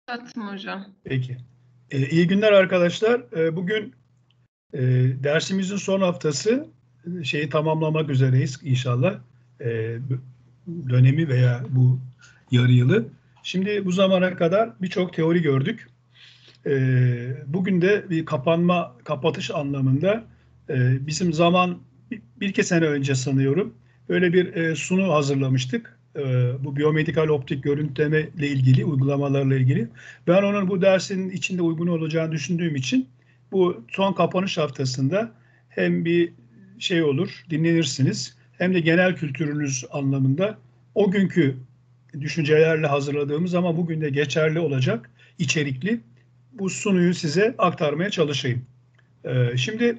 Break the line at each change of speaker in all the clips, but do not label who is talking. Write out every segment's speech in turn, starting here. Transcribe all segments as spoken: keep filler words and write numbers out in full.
Başlattım hocam.
Peki. Ee, iyi günler arkadaşlar. Ee, bugün e, dersimizin son haftası şeyi tamamlamak üzereyiz inşallah. Ee, dönemi veya bu yarı yılı. Şimdi bu zamana kadar birçok teori gördük. Ee, bugün de bir kapanma, kapatış anlamında e, bizim zaman bir, bir iki sene önce sanıyorum öyle bir e, sunu hazırlamıştık. E, bu biyomedikal optik görüntüleme ile ilgili, uygulamalarla ilgili. Ben onun bu dersin içinde uygun olacağını düşündüğüm için bu son kapanış haftasında hem bir şey olur, dinlenirsiniz, hem de genel kültürünüz anlamında o günkü düşüncelerle hazırladığımız ama bugün de geçerli olacak içerikli bu sunuyu size aktarmaya çalışayım. Ee, şimdi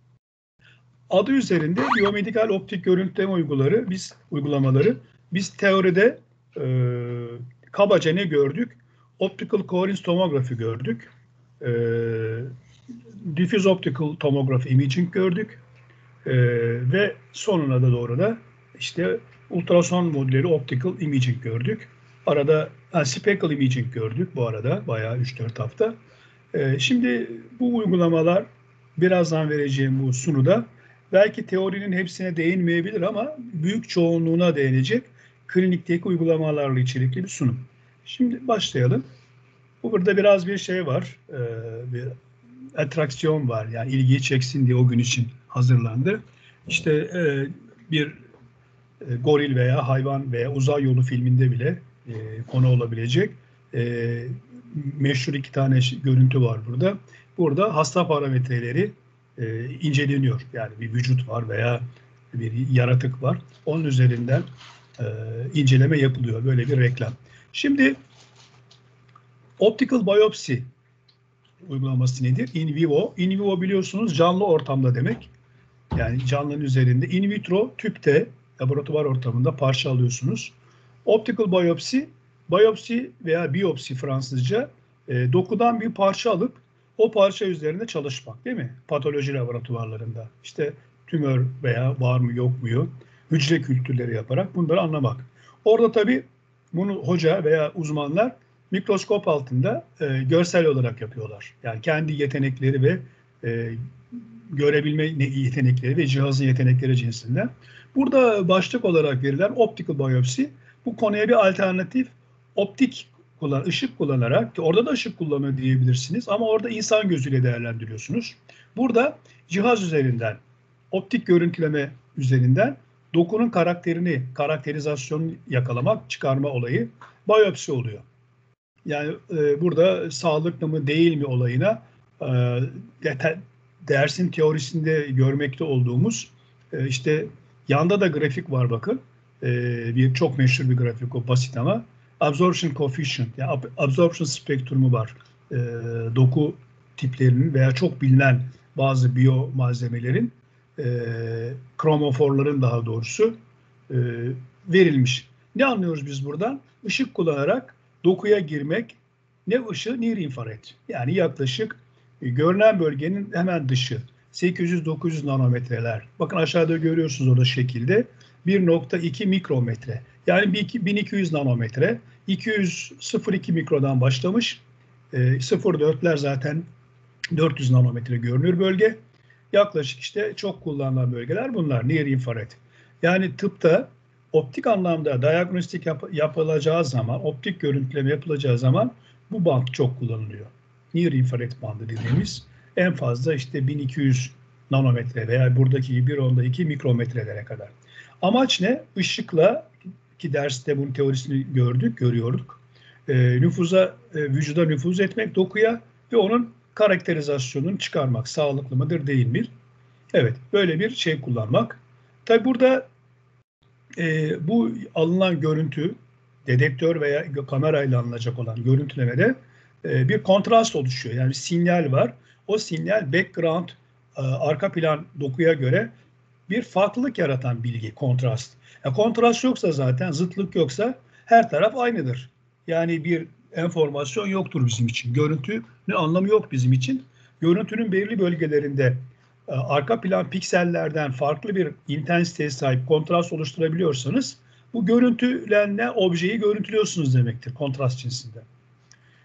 adı üzerinde biyomedikal optik görüntüleme uyguları, biz uygulamaları, biz teoride e, kabaca ne gördük? Optical coherence tomography gördük. E, diffuse optical tomography imaging gördük. E, ve sonuna da doğru da işte ultrason modülleri optical imaging gördük. Arada ha, speckle imaging gördük bu arada bayağı üç dört hafta. Ee, şimdi bu uygulamalar birazdan vereceğim bu sunuda belki teorinin hepsine değinmeyebilir ama büyük çoğunluğuna değinecek klinikteki uygulamalarla içerikli bir sunum. Şimdi başlayalım. Bu burada biraz bir şey var, e, bir atraksiyon var, yani ilgiyi çeksin diye o gün için hazırlandı. İşte e, bir e, goril veya hayvan veya uzay yolu filminde bile e, konu olabilecek e, meşhur iki tane görüntü var burada. Burada hasta parametreleri e, inceleniyor. Yani bir vücut var veya bir yaratık var. Onun üzerinden e, inceleme yapılıyor. Böyle bir reklam. Şimdi optical biopsy uygulaması nedir? In vivo. In vivo biliyorsunuz canlı ortamda demek. Yani canlının üzerinde. In vitro tüpte laboratuvar ortamında parça alıyorsunuz. Optical biopsy, biopsi veya biyopsi Fransızca e, dokudan bir parça alıp o parça üzerinde çalışmak, değil mi? Patoloji laboratuvarlarında. İşte tümör veya var mı yok mu, hücre kültürleri yaparak bunları anlamak. Orada tabii bunu hoca veya uzmanlar mikroskop altında e, görsel olarak yapıyorlar. Yani kendi yetenekleri ve e, görebilme yetenekleri ve cihazın yetenekleri cinsinden. Burada başlık olarak verilen optical biopsy, bu konuya bir alternatif optik kullan, ışık kullanarak, ki orada da ışık kullanıyor diyebilirsiniz ama orada insan gözüyle değerlendiriyorsunuz. Burada cihaz üzerinden, optik görüntüleme üzerinden dokunun karakterini, karakterizasyonu yakalamak, çıkarma olayı biyopsi oluyor. Yani e, burada sağlıklı mı değil mi olayına e, dersin teorisinde görmekte olduğumuz e, işte yanda da grafik var bakın. E, bir çok meşhur bir grafik, o basit ama absorption coefficient, yani absorption spektrumu var. E, doku tiplerinin veya çok bilinen bazı biyo malzemelerin e, kromoforların daha doğrusu e, verilmiş. Ne anlıyoruz biz buradan? Işık kullanarak dokuya girmek, ne ışığı, near infrared. Yani yaklaşık e, görünen bölgenin hemen dışı sekiz yüz dokuz yüz nanometreler. Bakın aşağıda görüyorsunuz orada şekilde bir nokta iki mikrometre. Yani bin iki yüz nanometre. iki yüz sıfır nokta iki mikrodan başlamış. E, sıfır nokta dörtler zaten dört yüz nanometre görünür bölge. Yaklaşık işte çok kullanılan bölgeler bunlar. Near infrared. Yani tıpta optik anlamda diagnostik yap yapılacağı zaman, optik görüntüleme yapılacağı zaman bu band çok kullanılıyor. Near infrared bandı dediğimiz en fazla işte bin iki yüz nanometre veya buradaki bir onda iki mikrometrelere kadar. Amaç ne? Işıkla, ki derste bunun teorisini gördük, görüyorduk. E, nüfuza, e, vücuda nüfuz etmek, dokuya ve onun karakterizasyonunu çıkarmak. Sağlıklı mıdır, değil mi? Evet, böyle bir şey kullanmak. Tabi burada e, bu alınan görüntü, dedektör veya kamerayla alınacak olan görüntülemede e, bir kontrast oluşuyor. Yani bir sinyal var. O sinyal background, e, arka plan dokuya göre bir farklılık yaratan bilgi, kontrast. Ya kontrast yoksa zaten, zıtlık yoksa her taraf aynıdır. Yani bir enformasyon yoktur bizim için. Görüntünün anlamı yok bizim için. Görüntünün belirli bölgelerinde e, arka plan piksellerden farklı bir intensiteye sahip kontrast oluşturabiliyorsanız bu görüntülenen objeyi görüntülüyorsunuz demektir kontrast cinsinde.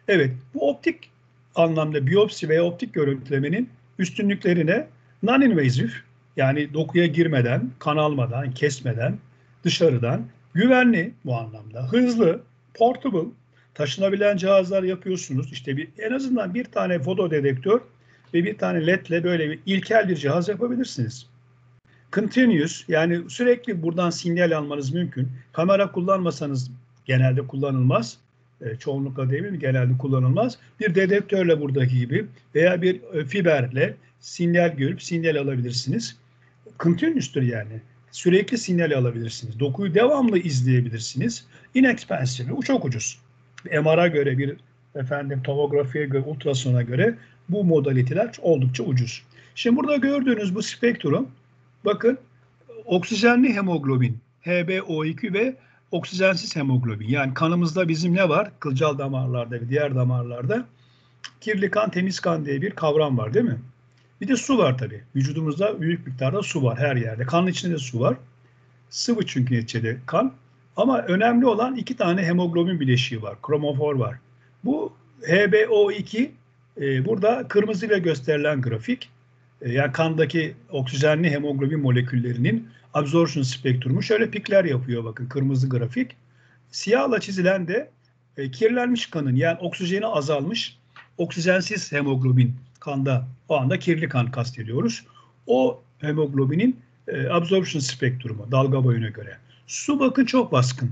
Evet, bu optik anlamda biyopsi veya optik görüntülemenin üstünlüklerine non-invasive, yani dokuya girmeden, kan almadan, kesmeden, dışarıdan, güvenli bu anlamda, hızlı, portable, taşınabilen cihazlar yapıyorsunuz. İşte bir, en azından bir tane fotodedektör ve bir tane ledle böyle bir ilkel bir cihaz yapabilirsiniz. Continuous, yani sürekli buradan sinyal almanız mümkün. Kamera kullanmasanız genelde kullanılmaz. E, çoğunlukla değil mi? Genelde kullanılmaz. Bir dedektörle buradaki gibi veya bir e, fiberle sinyal görüp sinyal alabilirsiniz. Continuous'tur yani. Sürekli sinyal alabilirsiniz. Dokuyu devamlı izleyebilirsiniz. Inexpensive, bu çok ucuz. M R'a göre, bir efendim tomografiye göre, ultrasona göre bu modaliteler oldukça ucuz. Şimdi burada gördüğünüz bu spektrum, bakın, oksijenli hemoglobin, H b O iki ve oksijensiz hemoglobin. Yani kanımızda bizim ne var? Kılcal damarlarda ve diğer damarlarda kirli kan, temiz kan diye bir kavram var, değil mi? Bir de su var tabii. Vücudumuzda büyük miktarda su var her yerde. Kanın içinde de su var. Sıvı çünkü neticede kan. Ama önemli olan iki tane hemoglobin bileşiği var. Kromofor var. Bu H b O iki e, burada kırmızıyla gösterilen grafik. E, yani kandaki oksijenli hemoglobin moleküllerinin absorption spektrumu şöyle pikler yapıyor, bakın, kırmızı grafik. Siyahla çizilen de e, kirlenmiş kanın, yani oksijeni azalmış, oksijensiz hemoglobin kanda, o anda kirli kan kastediyoruz. O hemoglobinin e, absorption spektrumu dalga boyuna göre. Su, bakın, çok baskın.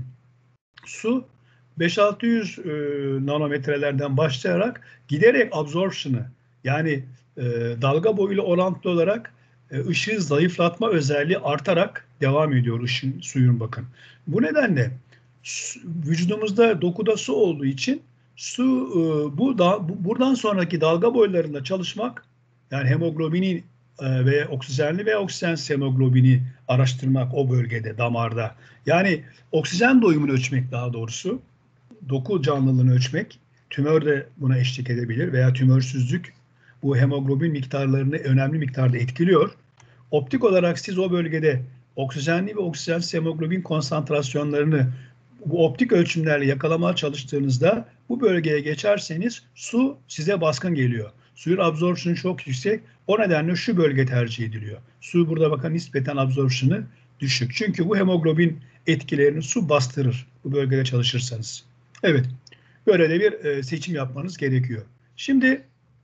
Su beş altı yüz e, nanometrelerden başlayarak giderek absorption'ı, yani e, dalga boyuyla orantılı olarak e, ışığı zayıflatma özelliği artarak devam ediyor ışın, suyun, bakın. Bu nedenle su, vücudumuzda dokuda su olduğu için su e, bu da bu, buradan sonraki dalga boylarında çalışmak, yani hemoglobini e, ve oksijenli ve oksijensiz hemoglobini araştırmak o bölgede, damarda. Yani oksijen doyumunu ölçmek, daha doğrusu doku canlılığını ölçmek, tümör de buna eşlik edebilir veya tümörsüzlük bu hemoglobin miktarlarını önemli miktarda etkiliyor. Optik olarak siz o bölgede oksijenli ve oksijensiz hemoglobin konsantrasyonlarını bu optik ölçümlerle yakalamaya çalıştığınızda bu bölgeye geçerseniz su size baskın geliyor. Suyun absorpsiyonu çok yüksek. O nedenle şu bölge tercih ediliyor. Su burada, bakın, nispeten absorpsiyonu düşük. Çünkü bu hemoglobin etkilerini su bastırır bu bölgede çalışırsanız. Evet, böyle de bir e, seçim yapmanız gerekiyor. Şimdi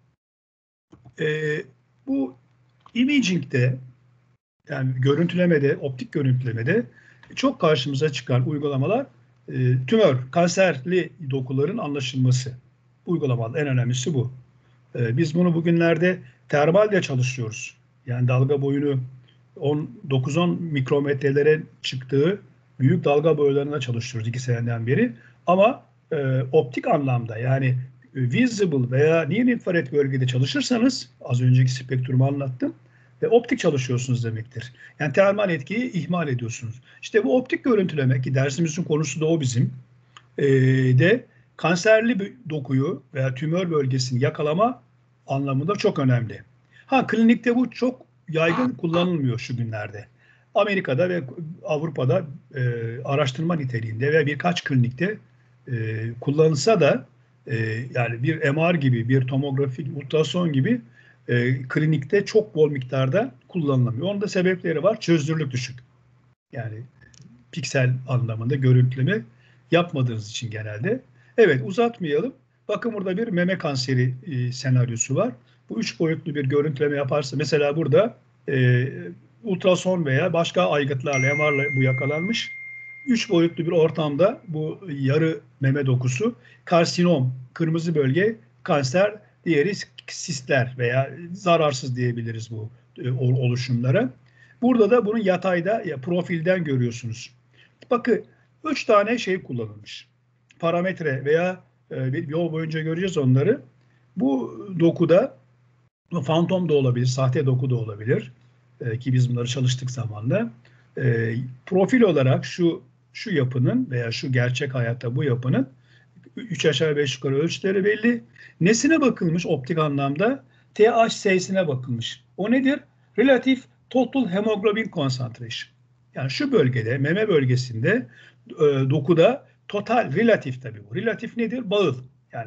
e, bu imaging'de, yani görüntülemede, optik görüntülemede çok karşımıza çıkan uygulamalar e, tümör, kanserli dokuların anlaşılması. Uygulamalar en önemlisi bu. E, biz bunu bugünlerde termalde çalışıyoruz. Yani dalga boyunu dokuz on mikrometrelere çıktığı büyük dalga boylarında çalışıyoruz iki seneden beri. Ama e, optik anlamda, yani visible veya near infrared bölgede çalışırsanız, az önceki spektrumu anlattım, ve optik çalışıyorsunuz demektir. Yani termal etkiyi ihmal ediyorsunuz. İşte bu optik görüntüleme, ki dersimizin konusu da o bizim, e, de kanserli bir dokuyu veya tümör bölgesini yakalama anlamında çok önemli. Ha, klinikte bu çok yaygın kullanılmıyor şu günlerde. Amerika'da ve Avrupa'da e, araştırma niteliğinde ve birkaç klinikte e, kullanılsa da e, yani bir M R gibi, bir tomografik, ultrason gibi e, klinikte çok bol miktarda kullanılamıyor. Onun da sebepleri var. Çözünürlük düşük. Yani piksel anlamında görüntüleme yapmadığınız için genelde. Evet, uzatmayalım. Bakın, burada bir meme kanseri e, senaryosu var. Bu üç boyutlu bir görüntüleme yaparsa, mesela burada e, ultrason veya başka aygıtlarla, M R'la bu yakalanmış. Üç boyutlu bir ortamda bu yarı meme dokusu karsinom, kırmızı bölge kanser, diğeri sistler veya zararsız diyebiliriz bu e, oluşumlara. Burada da bunun yatayda, ya profilden görüyorsunuz. Bakın, üç tane şey kullanılmış. Parametre veya e, bir yol boyunca göreceğiz onları. Bu dokuda fantom da olabilir, sahte doku da olabilir. E, ki biz bunları çalıştık zamanla. E, profil olarak şu şu yapının veya şu gerçek hayatta bu yapının üç aşağı beş yukarı ölçüleri belli. Nesine bakılmış optik anlamda? T H C'sine bakılmış. O nedir? Relative Total Hemoglobin Concentration. Yani şu bölgede, meme bölgesinde e, dokuda total, relatif tabii bu. Relatif nedir? Bağıl. Yani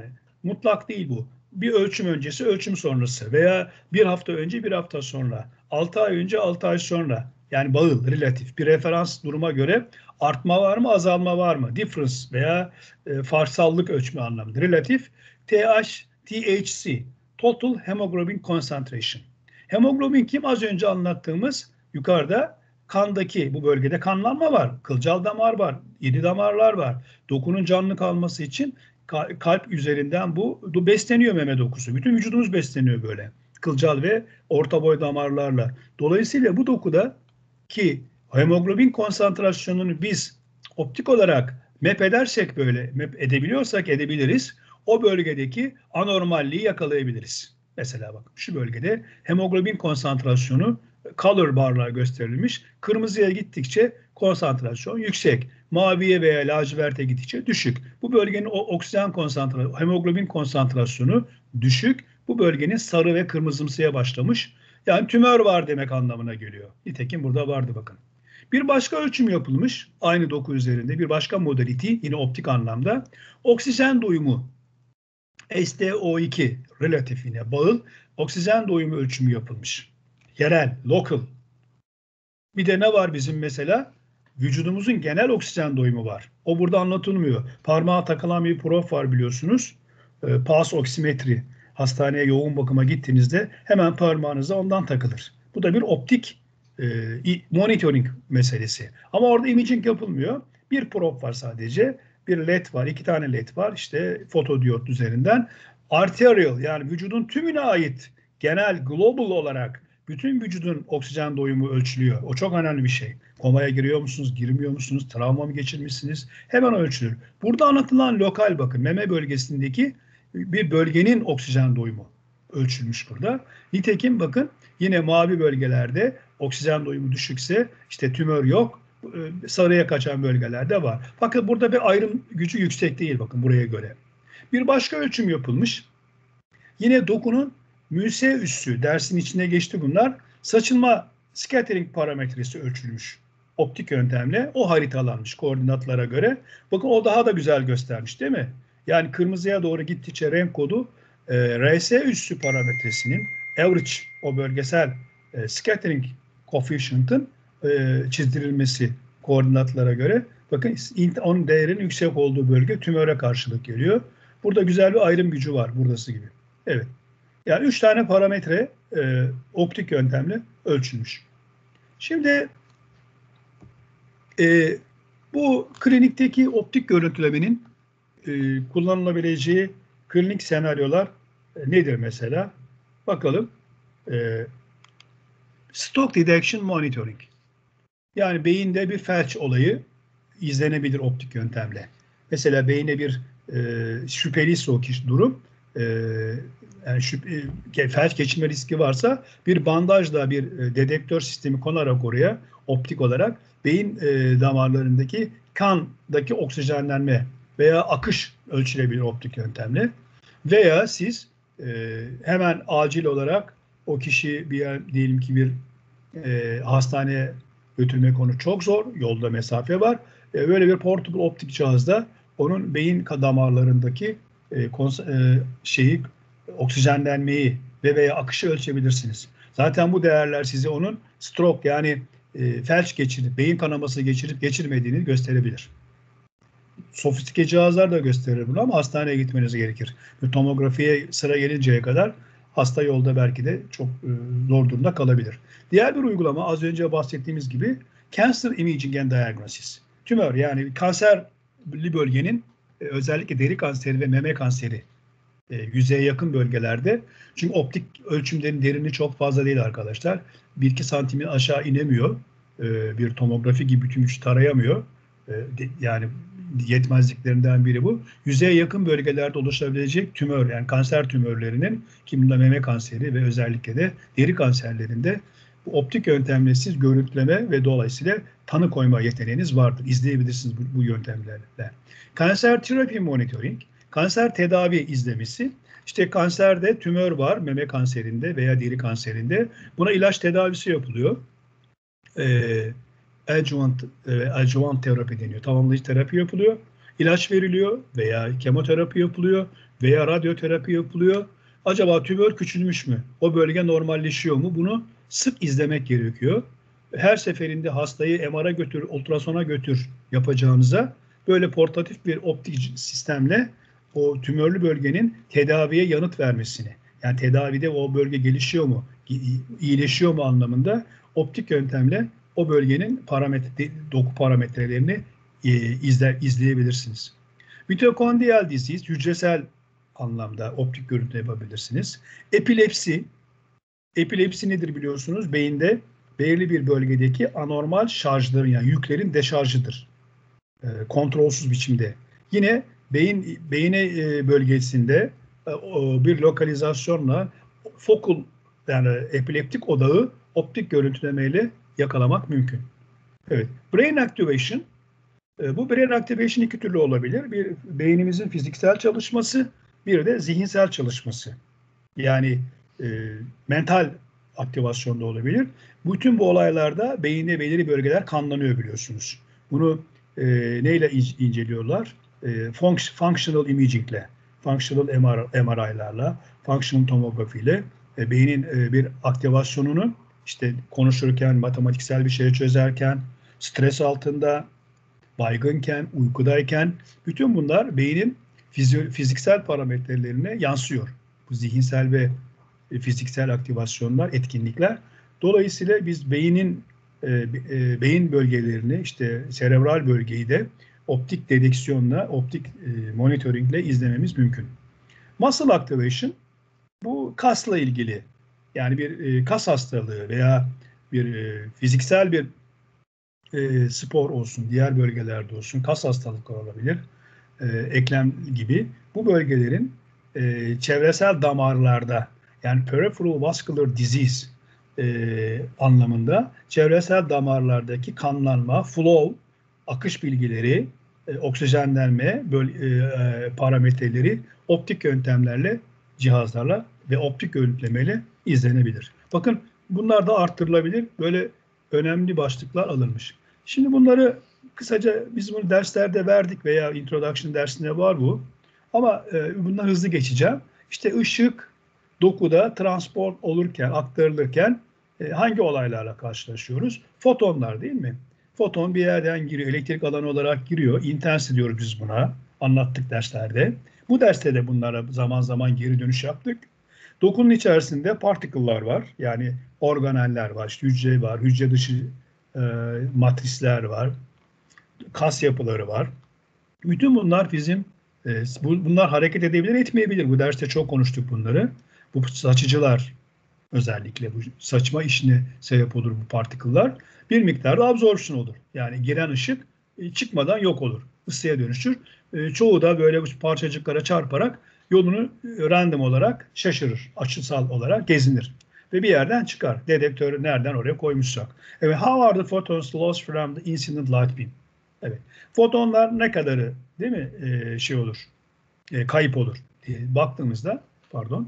mutlak değil bu. Bir ölçüm öncesi, ölçüm sonrası veya bir hafta önce, bir hafta sonra, altı ay önce, altı ay sonra. Yani bağıl, relatif. Bir referans duruma göre artma var mı, azalma var mı? Difference veya e, farsallık ölçme anlamında. Relatif, T H, T H C, Total Hemoglobin Concentration. Hemoglobin kim? Az önce anlattığımız yukarıda kandaki, bu bölgede kanlanma var. Kılcal damar var, iri damarlar var. Dokunun canlı kalması için kalp üzerinden bu, bu besleniyor meme dokusu. Bütün vücudumuz besleniyor böyle. Kılcal ve orta boy damarlarla. Dolayısıyla bu dokuda ki hemoglobin konsantrasyonunu biz optik olarak map edersek, böyle map edebiliyorsak edebiliriz. O bölgedeki anormalliği yakalayabiliriz. Mesela bakın şu bölgede hemoglobin konsantrasyonu color barlar gösterilmiş. Kırmızıya gittikçe konsantrasyon yüksek. Maviye veya laciverte gittikçe düşük. Bu bölgenin o oksijen konsantrasyonu, hemoglobin konsantrasyonu düşük. Bu bölgenin sarı ve kırmızımsıya başlamış. Yani tümör var demek anlamına geliyor. Nitekim burada vardı bakın. Bir başka ölçüm yapılmış aynı doku üzerinde, bir başka modality yine optik anlamda. Oksijen doyumu S D O iki relatif yine bağıl oksijen doyumu ölçümü yapılmış. Yerel, local. Bir de ne var bizim mesela? Vücudumuzun genel oksijen doyumu var. O burada anlatılmıyor. Parmağa takılan bir prof var biliyorsunuz. E, pulse oksimetri. Hastaneye yoğun bakıma gittiğinizde hemen parmağınıza ondan takılır. Bu da bir optik e, monitoring meselesi. Ama orada imaging yapılmıyor. Bir prof var sadece. Bir led var, iki tane led var. İşte fotodiyot üzerinden. Arterial, yani vücudun tümüne ait genel global olarak bütün vücudun oksijen doyumu ölçülüyor. O çok önemli bir şey. Komaya giriyor musunuz, girmiyor musunuz, travma mı geçirmişsiniz? Hemen ölçülür. Burada anlatılan lokal, bakın meme bölgesindeki bir bölgenin oksijen doyumu ölçülmüş burada. Nitekim bakın yine mavi bölgelerde oksijen doyumu düşükse işte tümör yok. Sarıya kaçan bölgelerde var. Bakın burada bir ayrım gücü yüksek değil bakın buraya göre. Bir başka ölçüm yapılmış. Yine dokunun müse üssü, dersin içine geçti bunlar. Saçılma scattering parametresi ölçülmüş. Optik yöntemle o haritalanmış koordinatlara göre. Bakın o daha da güzel göstermiş değil mi? Yani kırmızıya doğru gittikçe renk kodu e, R S üssü parametresinin average, o bölgesel e, scattering coefficient'ın e, çizdirilmesi koordinatlara göre. Bakın onun değerinin yüksek olduğu bölge tümöre karşılık geliyor. Burada güzel bir ayrım gücü var buradası gibi. Evet. Yani üç tane parametre e, optik yöntemle ölçülmüş. Şimdi e, bu klinikteki optik görüntülemenin e, kullanılabileceği klinik senaryolar e, nedir mesela? Bakalım. E, Stroke Detection Monitoring. Yani beyinde bir felç olayı izlenebilir optik yöntemle. Mesela beyine bir e, şüpheli o kişi durum, e, yani şüphe, felç geçirme riski varsa bir bandajla bir e, dedektör sistemi konarak oraya optik olarak beyin e, damarlarındaki kandaki oksijenlenme veya akış ölçülebilir optik yöntemle. Veya siz e, hemen acil olarak o kişi bir yer, diyelim ki bir e, hastaneye götürmek onu çok zor, yolda mesafe var. E, böyle bir portable optik cihazda onun beyin damarlarındaki e, e, şeyi, oksijenlenmeyi ve veya akışı ölçebilirsiniz. Zaten bu değerler size onun stroke, yani e, felç geçirip, beyin kanaması geçirip geçirmediğini gösterebilir. Sofistike cihazlar da gösterir bunu ama hastaneye gitmeniz gerekir. Bir tomografiye sıra gelinceye kadar hasta yolda belki de çok e, zor durumda kalabilir. Diğer bir uygulama az önce bahsettiğimiz gibi Cancer Imaging and Diagnosis. Tümör, yani kanserli bölgenin e, özellikle deri kanseri ve meme kanseri e, yüzeye yakın bölgelerde. Çünkü optik ölçümlerin derinliği çok fazla değil arkadaşlar. bir iki santimin aşağı inemiyor. E, bir tomografi gibi bütün vücut tarayamıyor. E, de, yani yetmezliklerinden biri bu. Yüzeye yakın bölgelerde oluşabilecek tümör, yani kanser tümörlerinin, kiminde meme kanseri ve özellikle de deri kanserlerinde bu optik yöntemle siz görüntüleme ve dolayısıyla tanı koyma yeteneğiniz vardır. İzleyebilirsiniz bu, bu yöntemlerle. Kanser terapi monitoring, kanser tedavi izlemesi. İşte kanserde tümör var, meme kanserinde veya deri kanserinde. Buna ilaç tedavisi yapılıyor. Ee, adjuvant, e, adjuvant terapi deniyor. Tamamlayıcı terapi yapılıyor. İlaç veriliyor veya kemoterapi yapılıyor veya radyoterapi yapılıyor. Acaba tümör küçülmüş mü? O bölge normalleşiyor mu? Bunu sık izlemek gerekiyor. Her seferinde hastayı M R'a götür, ultrasona götür yapacağınıza böyle portatif bir optik sistemle o tümörlü bölgenin tedaviye yanıt vermesini, yani tedavide o bölge gelişiyor mu, iyileşiyor mu anlamında optik yöntemle o bölgenin parametre, doku parametrelerini e, izler, izleyebilirsiniz. Mitokondriyal disease, hücresel anlamda optik görüntü yapabilirsiniz. Epilepsi, epilepsi nedir biliyorsunuz? Beyinde belirli bir bölgedeki anormal şarjların, yani yüklerin deşarjıdır. E, kontrolsüz biçimde. Yine beyin beyine e, bölgesinde e, bir lokalizasyonla focal, yani epileptik odağı optik görüntülemeyle yakalamak mümkün. Evet. Brain activation, e, bu brain activation iki türlü olabilir. Bir, beynimizin fiziksel çalışması, bir de zihinsel çalışması. Yani e, mental aktivasyon da olabilir. Bütün bu olaylarda beyinde belirli bölgeler kanlanıyor biliyorsunuz. Bunu e, neyle inceliyorlar? E, functional imaging ile, functional M R I'larla, functional tomografi ile e, beynin e, bir aktivasyonunu, işte konuşurken, matematiksel bir şey çözerken, stres altında, baygınken, uykudayken, bütün bunlar beynin fiziksel parametrelerine yansıyor. Bu zihinsel ve fiziksel aktivasyonlar, etkinlikler. Dolayısıyla biz beynin e, e, beyin bölgelerini, işte serebral bölgeyi de optik dedeksiyonla, optik e, monitoringle izlememiz mümkün. Muscle activation, bu kasla ilgili. Yani bir e, kas hastalığı veya bir e, fiziksel bir e, spor olsun, diğer bölgelerde olsun, kas hastalıkları olabilir, e, eklem gibi. Bu bölgelerin e, çevresel damarlarda, yani peripheral vascular disease e, anlamında çevresel damarlardaki kanlanma, flow, akış bilgileri, e, oksijenlenme böl, e, parametreleri optik yöntemlerle, cihazlarla ve optik görüntülemeyle izlenebilir. Bakın bunlar da arttırılabilir. Böyle önemli başlıklar alınmış. Şimdi bunları kısaca biz bunu derslerde verdik veya introduction dersinde var bu. Ama e, bundan hızlı geçeceğim. İşte ışık dokuda transport olurken, aktarılırken e, hangi olaylarla karşılaşıyoruz? Fotonlar, değil mi? Foton bir yerden giriyor, elektrik alanı olarak giriyor. Intensity diyoruz biz buna. Anlattık derslerde. Bu derste de bunlara zaman zaman geri dönüş yaptık. Dokunun içerisinde particle'lar var. Yani organeller var, işte hücre var, hücre dışı e, matrisler var, kas yapıları var. Bütün bunlar bizim, e, bu, bunlar hareket edebilir, etmeyebilir. Bu derste çok konuştuk bunları. Bu saçıcılar, özellikle bu saçma işine sebep olur bu partiküller. Bir miktarda absorption olur. Yani giren ışık e, çıkmadan yok olur. Isıya dönüşür. E, çoğu da böyle bu parçacıklara çarparak yolunu e, random olarak şaşırır. Açısal olarak gezinir. Ve bir yerden çıkar. Dedektörü nereden oraya koymuşsak. Evet, how are the photons lost from the incident light beam? Evet. Fotonlar ne kadarı, değil mi, e, şey olur, e, kayıp olur diye baktığımızda, pardon,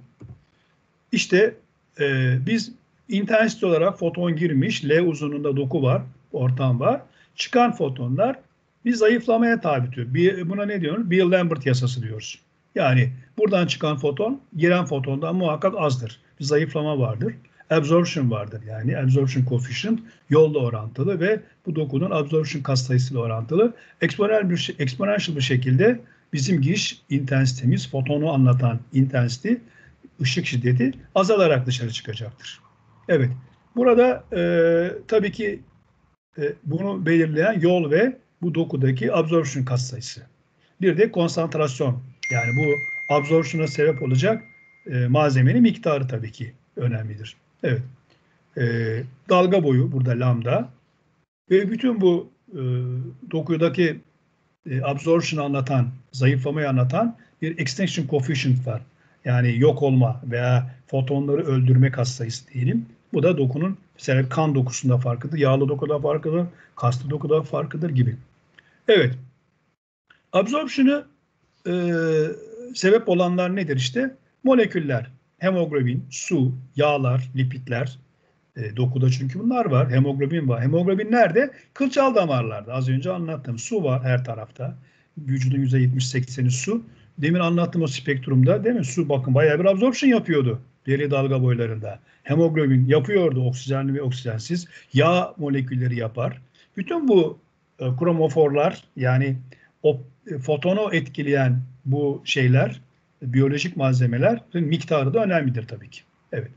işte e, biz intensite olarak foton girmiş, L uzunluğunda doku var, ortam var. Çıkan fotonlar bir zayıflamaya tabi tutuyor. Bir, buna ne diyoruz? Beer-Lambert yasası diyoruz. Yani buradan çıkan foton, giren fotondan muhakkak azdır. Bir zayıflama vardır. Absorption vardır, yani absorption coefficient yolla orantılı ve bu dokunun absorption katsayısıyla orantılı. Exponential bir, exponential bir şekilde bizim giriş intensitemiz, fotonu anlatan intensity, ışık şiddeti azalarak dışarı çıkacaktır. Evet, burada e, tabii ki e, bunu belirleyen yol ve bu dokudaki absorption katsayısı. Bir de konsantrasyon, yani bu absorption'a sebep olacak e, malzemenin miktarı tabii ki önemlidir. Evet, e, dalga boyu burada lambda ve bütün bu e, dokudaki e, absorption'ı anlatan, zayıflamayı anlatan bir extinction coefficient var. Yani yok olma veya fotonları öldürme katsayısı diyelim. Bu da dokunun mesela kan dokusunda farkıdır, yağlı dokuda farkıdır, kaslı dokuda farkıdır gibi. Evet. Absorption'ı e, sebep olanlar nedir işte? Moleküller, hemoglobin, su, yağlar, lipidler, e, dokuda çünkü bunlar var. Hemoglobin var. Hemoglobin nerede? Kılcal damarlarda. Az önce anlattım. Su var her tarafta. vücudun yüzde yetmiş sekseni su. Demin anlattığım o spektrumda değil mi? Su bakın bayağı bir absorption yapıyordu deri dalga boylarında. Hemoglobin yapıyordu oksijenli ve oksijensiz. Yağ molekülleri yapar. Bütün bu e, kromoforlar yani o e, fotonu etkileyen bu şeyler, biyolojik malzemelerin miktarı da önemlidir tabii ki. Evet.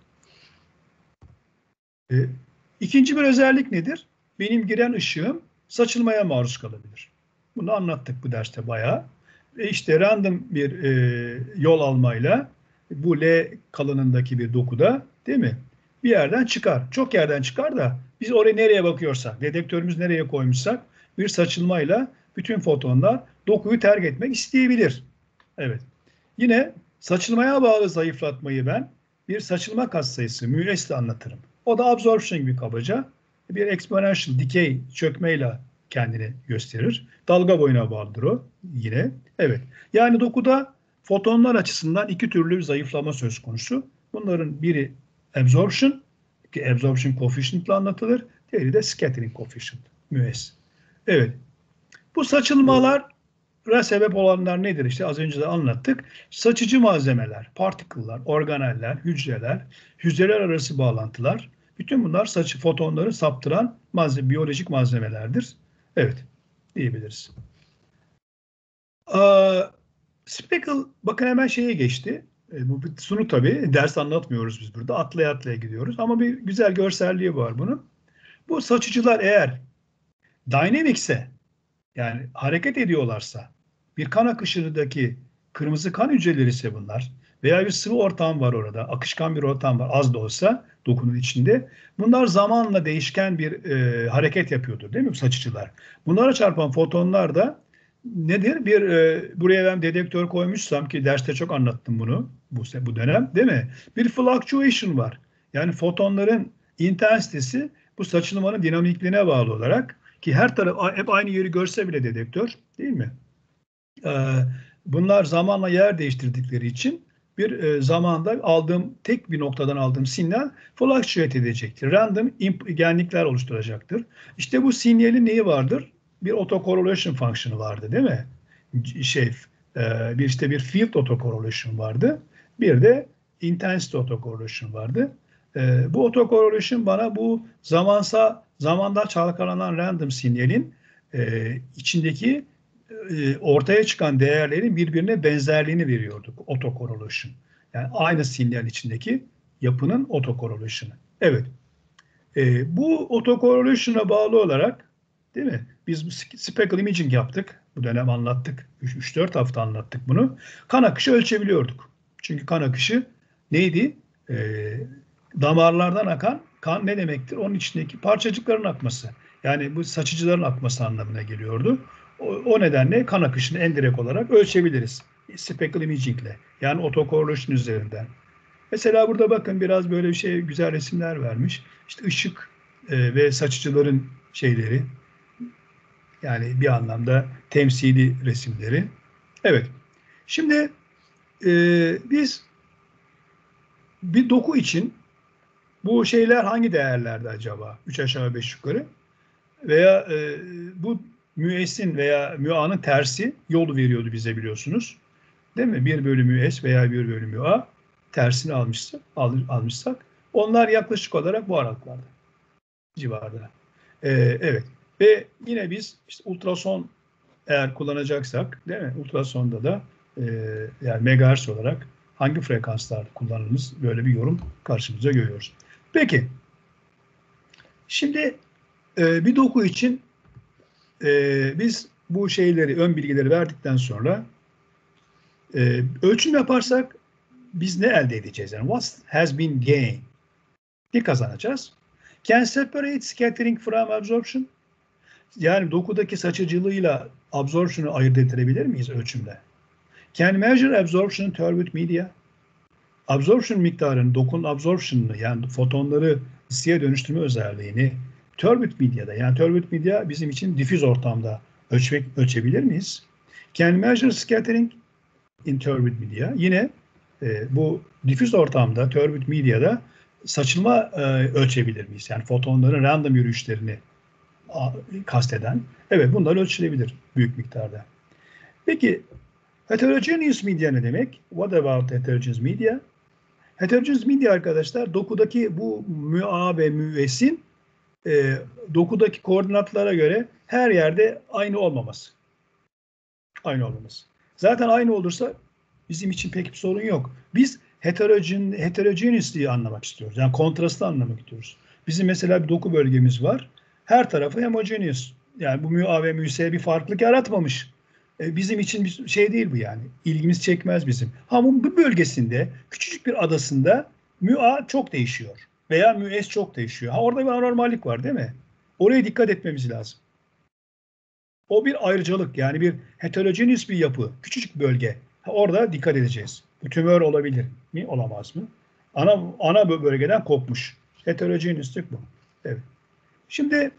E, ikinci bir özellik nedir? Benim giren ışığım saçılmaya maruz kalabilir. Bunu anlattık bu derste bayağı. Ve işte random bir e, yol almayla bu L kalınlığındaki bir dokuda değil mi? Bir yerden çıkar. Çok yerden çıkar da biz oraya nereye bakıyorsak, dedektörümüz nereye koymuşsak bir saçılmayla bütün fotonlar dokuyu terk etmek isteyebilir. Evet. Yine saçılmaya bağlı zayıflatmayı ben bir saçılma katsayısı, mües ile anlatırım. O da absorption gibi kabaca bir exponential, dikey çökmeyle kendini gösterir. Dalga boyuna bağlıdır o yine. Evet. Yani dokuda fotonlar açısından iki türlü bir zayıflama söz konusu. Bunların biri absorption, ki absorption coefficient ile anlatılır. Diğeri de scattering coefficient, mües. Evet. Bu saçılmalar sebep olanlar nedir? İşte az önce de anlattık. Saçıcı malzemeler, partiküller, organeller, hücreler, hücreler arası bağlantılar. Bütün bunlar saçı fotonları saptıran malzeme, biyolojik malzemelerdir. Evet, diyebiliriz. Aa, speckle, bakın hemen şeye geçti. E, bu sunu tabii, ders anlatmıyoruz biz burada. Atlaya atlaya gidiyoruz. Ama bir güzel görselliği var bunun. Bu saçıcılar eğer dynamicse, yani hareket ediyorlarsa, bir kan akışındaki kırmızı kan hücreleri ise bunlar veya bir sıvı ortam var orada, akışkan bir ortam var az da olsa dokunun içinde. Bunlar zamanla değişken bir e, hareket yapıyordur değil mi bu saçıcılar? Bunlara çarpan fotonlar da nedir? Bir e, buraya ben dedektör koymuşsam ki derste çok anlattım bunu bu, bu dönem değil mi? Bir fluctuation var. Yani fotonların intensitesi bu saçılmanın dinamikliğine bağlı olarak ki her taraf hep aynı yeri görse bile dedektör değil mi? Ee, bunlar zamanla yer değiştirdikleri için bir e, zamanda aldığım tek bir noktadan aldığım sinyal fluctuate edecektir. Random genlikler oluşturacaktır. İşte bu sinyalin neyi vardır? Bir autocorrelation fonksiyonu vardı değil mi? Şey e, bir işte bir field autocorrelation vardı. Bir de intensity autocorrelation vardı. E, bu autocorrelation bana bu zamansa zamanda çalkalanan random sinyalin e, içindeki e, ortaya çıkan değerlerin birbirine benzerliğini veriyordu. Autocorrelation. Yani aynı sinyal içindeki yapının autocorrelation'ı. Evet. E, bu autocorrelation'a bağlı olarak değil mi? Biz speckle imaging yaptık. Bu dönem anlattık. üç dört hafta anlattık bunu. Kan akışı ölçebiliyorduk. Çünkü kan akışı neydi? E, damarlardan akan kan ne demektir? Onun içindeki parçacıkların akması. Yani bu saçıcıların akması anlamına geliyordu. O, o nedenle kan akışını en direkt olarak ölçebiliriz. Speckle imaging ile. Yani autocorrelation üzerinden. Mesela burada bakın biraz böyle bir şey güzel resimler vermiş. İşte ışık e, ve saçıcıların şeyleri. Yani bir anlamda temsili resimleri. Evet. Şimdi e, biz bir doku için bu şeyler hangi değerlerde acaba? Üç aşağı beş yukarı. Veya e, bu müessin veya müanın tersi yolu veriyordu bize biliyorsunuz. Değil mi? Bir bölü mües veya bir bölü müa tersini almışsak, al, almışsak onlar yaklaşık olarak bu aralıklarda civarda. E, evet. Ve yine biz işte ultrason eğer kullanacaksak değil mi? Ultrasonda da e, yani megahertz olarak hangi frekanslarda kullanılmış böyle bir yorum karşımıza görüyoruz. Peki. Şimdi e, bir doku için e, biz bu şeyleri, ön bilgileri verdikten sonra e, ölçüm yaparsak biz ne elde edeceğiz? Yani what has been gained? Ne kazanacağız? Can separate scattering from absorption? Yani dokudaki saçıcılığıyla absorption'u ayırt ettirebilir miyiz ölçümde? Can measure absorption in turbid media? Absorption miktarını, dokunun absorption'ını yani fotonları ısıya dönüştürme özelliğini turbid media'da yani turbid media bizim için difüz ortamda ölçmek, ölçebilir miyiz? Can measure scattering in turbid media? Yine e, bu difüz ortamda, turbid media'da saçılma e, ölçebilir miyiz? Yani fotonların random yürüyüşlerini a, kasteden. Evet bunlar ölçülebilir büyük miktarda. Peki heterogeneous media ne demek? What about heterogeneous media? Heterogeneous media arkadaşlar dokudaki bu müa ve müessin e, dokudaki koordinatlara göre her yerde aynı olmaması. Aynı olmaması. Zaten aynı olursa bizim için pek bir sorun yok. Biz heterogen, heterogeneous'liği anlamak istiyoruz. Yani kontrastı anlamak istiyoruz. Bizim mesela bir doku bölgemiz var. Her tarafı homogeneous. Yani bu müa ve müse bir farklılık yaratmamış. E, bizim için bir şey değil bu yani. İlgimiz çekmez bizim. Ha bu bölgesinde, küçücük bir adasında müa çok değişiyor. Veya mües çok değişiyor. Ha orada bir anormallik var değil mi? Oraya dikkat etmemiz lazım. O bir ayrıcalık yani bir heterogeneous bir yapı, küçücük bölge. Orada dikkat edeceğiz. Bu tümör olabilir mi, olamaz mı? Ana ana bölgeden kopmuş. Heterogeneous'luk bu. Evet. Şimdi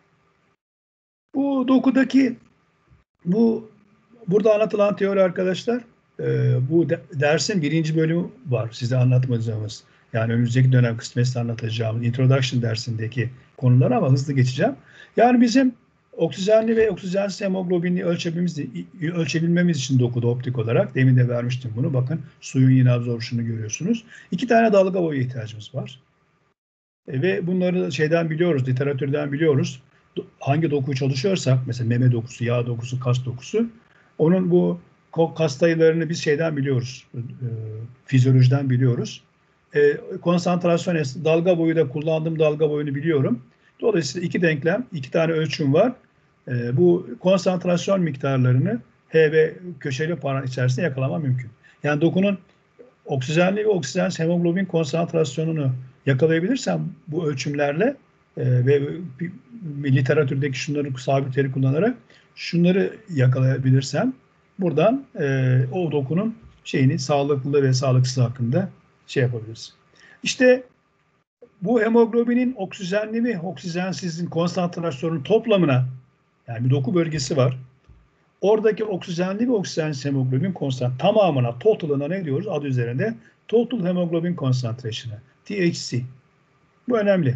bu dokudaki bu burada anlatılan teori arkadaşlar e, bu de, dersin birinci bölümü var. Size anlatmayacağımız yani önümüzdeki dönem kısmetse anlatacağımız introduction dersindeki konular ama hızlı geçeceğim. Yani bizim oksijenli ve oksijensiz hemoglobinli ölçebilmemiz, ölçebilmemiz için dokuda optik olarak demin de vermiştim bunu. Bakın suyun yine absorpsiyonu görüyorsunuz. İki tane dalga boyu ihtiyacımız var. E, ve bunları şeyden biliyoruz, literatürden biliyoruz. Hangi dokuyu çalışıyorsak mesela meme dokusu, yağ dokusu, kas dokusu onun bu kas sayılarını biz şeyden biliyoruz. E, fizyolojiden biliyoruz. E, konsantrasyon dalga boyu da kullandığım dalga boyunu biliyorum. Dolayısıyla iki denklem, iki tane ölçüm var. E, bu konsantrasyon miktarlarını H ve köşeli paran içerisinde yakalama mümkün. Yani dokunun oksijenli ve oksijensiz hemoglobin konsantrasyonunu yakalayabilirsem bu ölçümlerle e, ve literatürdeki şunları sabitleri kullanarak şunları yakalayabilirsem buradan e, o dokunun şeyini sağlıklı ve sağlıksız hakkında şey yapabiliriz. İşte bu hemoglobinin oksijenli ve oksijensizin konsantrasyonun toplamına yani bir doku bölgesi var. Oradaki oksijenli ve oksijensiz hemoglobin konsant tamamına, totalına ne diyoruz? Adı üzerinde total hemoglobin konsantrasyonu. T H C. Bu önemli.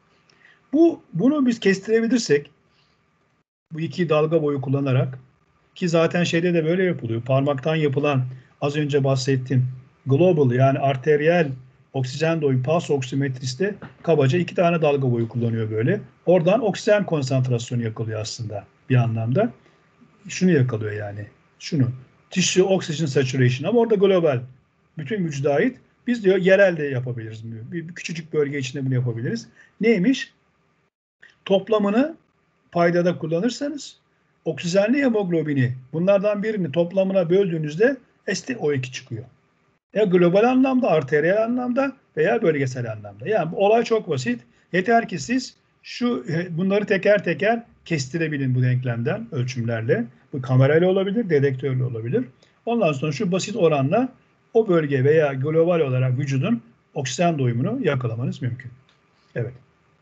Bu bunu biz kestirebilirsek bu iki dalga boyu kullanarak ki zaten şeyde de böyle yapılıyor. Parmaktan yapılan az önce bahsettiğim global yani arteriyel oksijen doyu pulse oksimetriste kabaca iki tane dalga boyu kullanıyor böyle. Oradan oksijen konsantrasyonu yakalıyor aslında bir anlamda. Şunu yakalıyor yani. Şunu. Tissue oxygen saturation ama orada global. Bütün vücuda ait. Biz diyor yerel de yapabiliriz. Bir, bir küçücük bölge içinde bunu yapabiliriz. Neymiş? Toplamını paydada kullanırsanız oksijenli hemoglobini bunlardan birini toplamına böldüğünüzde S T O iki çıkıyor. Ya global anlamda, arteriyel anlamda veya bölgesel anlamda. Yani olay çok basit. Yeter ki siz şu bunları teker teker kestirebilin bu denklemden ölçümlerle. Bu kamerayla olabilir, dedektörle olabilir. Ondan sonra şu basit oranla o bölge veya global olarak vücudun oksijen doyumunu yakalamanız mümkün. Evet.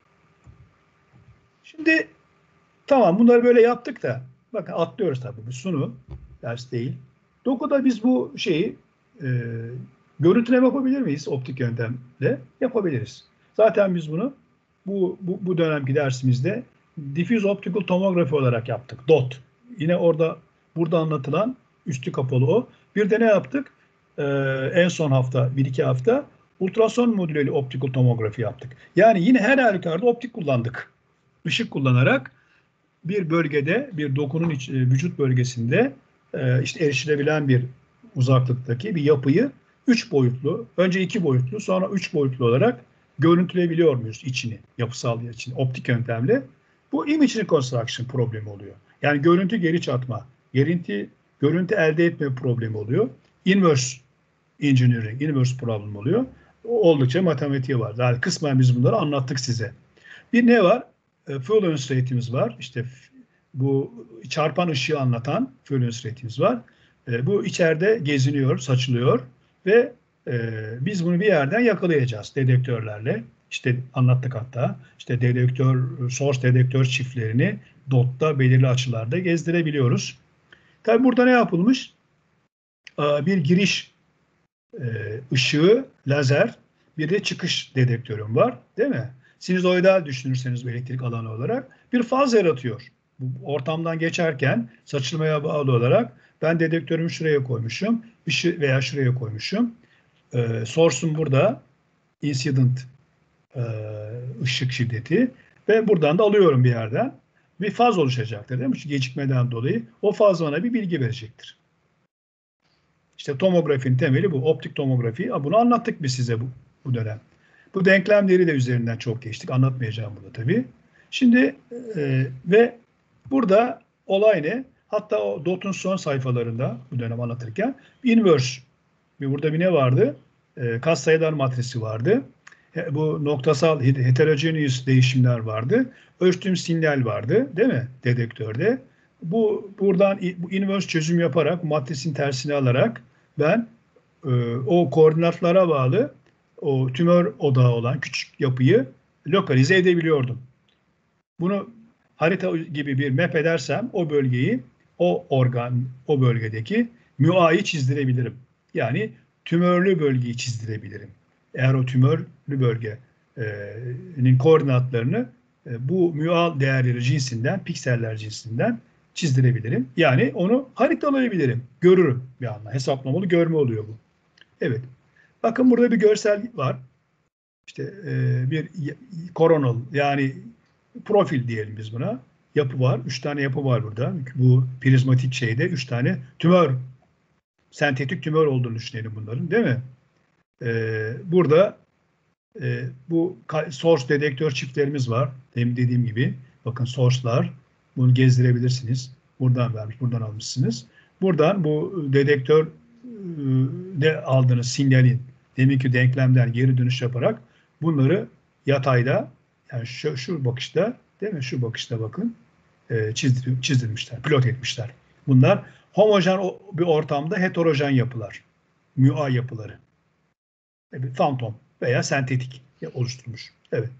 Şimdi tamam bunları böyle yaptık da bakın atlıyoruz tabii bu sunu ders değil. Dokuda biz bu şeyi e, görüntüleme yapabilir miyiz optik yöntemle? Yapabiliriz. Zaten biz bunu bu, bu, bu dönemki dersimizde diffuse optical tomografi olarak yaptık. D O T. Yine orada burada anlatılan üstü kapalı o. Bir de ne yaptık? Ee, en son hafta, bir iki hafta ultrason modüleli optical tomografi yaptık. Yani yine her halükarda optik kullandık. Işık kullanarak bir bölgede, bir dokunun iç, vücut bölgesinde e, işte erişilebilen bir uzaklıktaki bir yapıyı üç boyutlu, önce iki boyutlu, sonra üç boyutlu olarak görüntüleyebiliyor muyuz içini, yapısal için optik yöntemle? Bu image reconstruction problemi oluyor. Yani görüntü geri çatma, görüntü, görüntü elde etme problemi oluyor. Inverse engineering, inverse problem oluyor. Oldukça matematiği var. Yani kısmen biz bunları anlattık size. Bir ne var? Fluence rate'imiz var. İşte bu çarpan ışığı anlatan fluence rate'imiz var. E, bu içeride geziniyor, saçılıyor ve e, biz bunu bir yerden yakalayacağız dedektörlerle. İşte anlattık hatta. İşte dedektör, source dedektör çiftlerini dotta belirli açılarda gezdirebiliyoruz. Tabi burada ne yapılmış? E, bir giriş e, ışığı, lazer, bir de çıkış dedektörüm var, değil mi? Sinusoidal düşünürseniz bu elektrik alanı olarak bir faz yaratıyor. Bu ortamdan geçerken saçılmaya bağlı olarak ben dedektörümü şuraya koymuşum veya şuraya koymuşum. E, source'um burada incident e, ışık şiddeti ve buradan da alıyorum bir yerden. Bir faz oluşacaktır değil mi? Şu gecikmeden dolayı o faz bana bir bilgi verecektir. İşte tomografinin temeli bu. Optik tomografi. Bunu anlattık biz size bu, bu dönem. Bu denklemleri de üzerinden çok geçtik. Anlatmayacağım bunu tabii. Şimdi e, ve burada olay ne? Hatta o Dott'un son sayfalarında bu dönem anlatırken inverse. Bir burada bir ne vardı? E, katsayılar matrisi vardı. E, bu noktasal heterogeneous değişimler vardı. Ölçtüğüm sinyal vardı, değil mi? Dedektörde. Bu buradan bu inverse çözüm yaparak matrisin tersini alarak ben e, o koordinatlara bağlı o tümör odağı olan küçük yapıyı lokalize edebiliyordum. Bunu harita gibi bir map edersem o bölgeyi, o organ, o bölgedeki müayı çizdirebilirim. Yani tümörlü bölgeyi çizdirebilirim. Eğer o tümörlü bölgenin koordinatlarını bu müal değerleri cinsinden, pikseller cinsinden çizdirebilirim. Yani onu haritalayabilirim. Görürüm bir anda. Hesaplamalı görme oluyor bu. Evet. Bakın burada bir görsel var. İşte bir koronal yani profil diyelim biz buna. Yapı var. Üç tane yapı var burada. Bu prizmatik şeyde üç tane tümör, sentetik tümör olduğunu düşünelim bunların, değil mi? Ee, burada e, bu source dedektör çiftlerimiz var. Demin dediğim gibi. Bakın source'lar. Bunu gezdirebilirsiniz. Buradan vermiş, buradan almışsınız. Buradan bu dedektör de aldığınız sinyalin deminki denklemden geri dönüş yaparak bunları yatayda yani şu, şu bakışta değil mi? Şu bakışta bakın e, çizdir, çizdirmişler, pilot etmişler. Bunlar homojen bir ortamda heterojen yapılar. Müa yapıları. Evet, fantom veya sentetik oluşturmuş. Evet.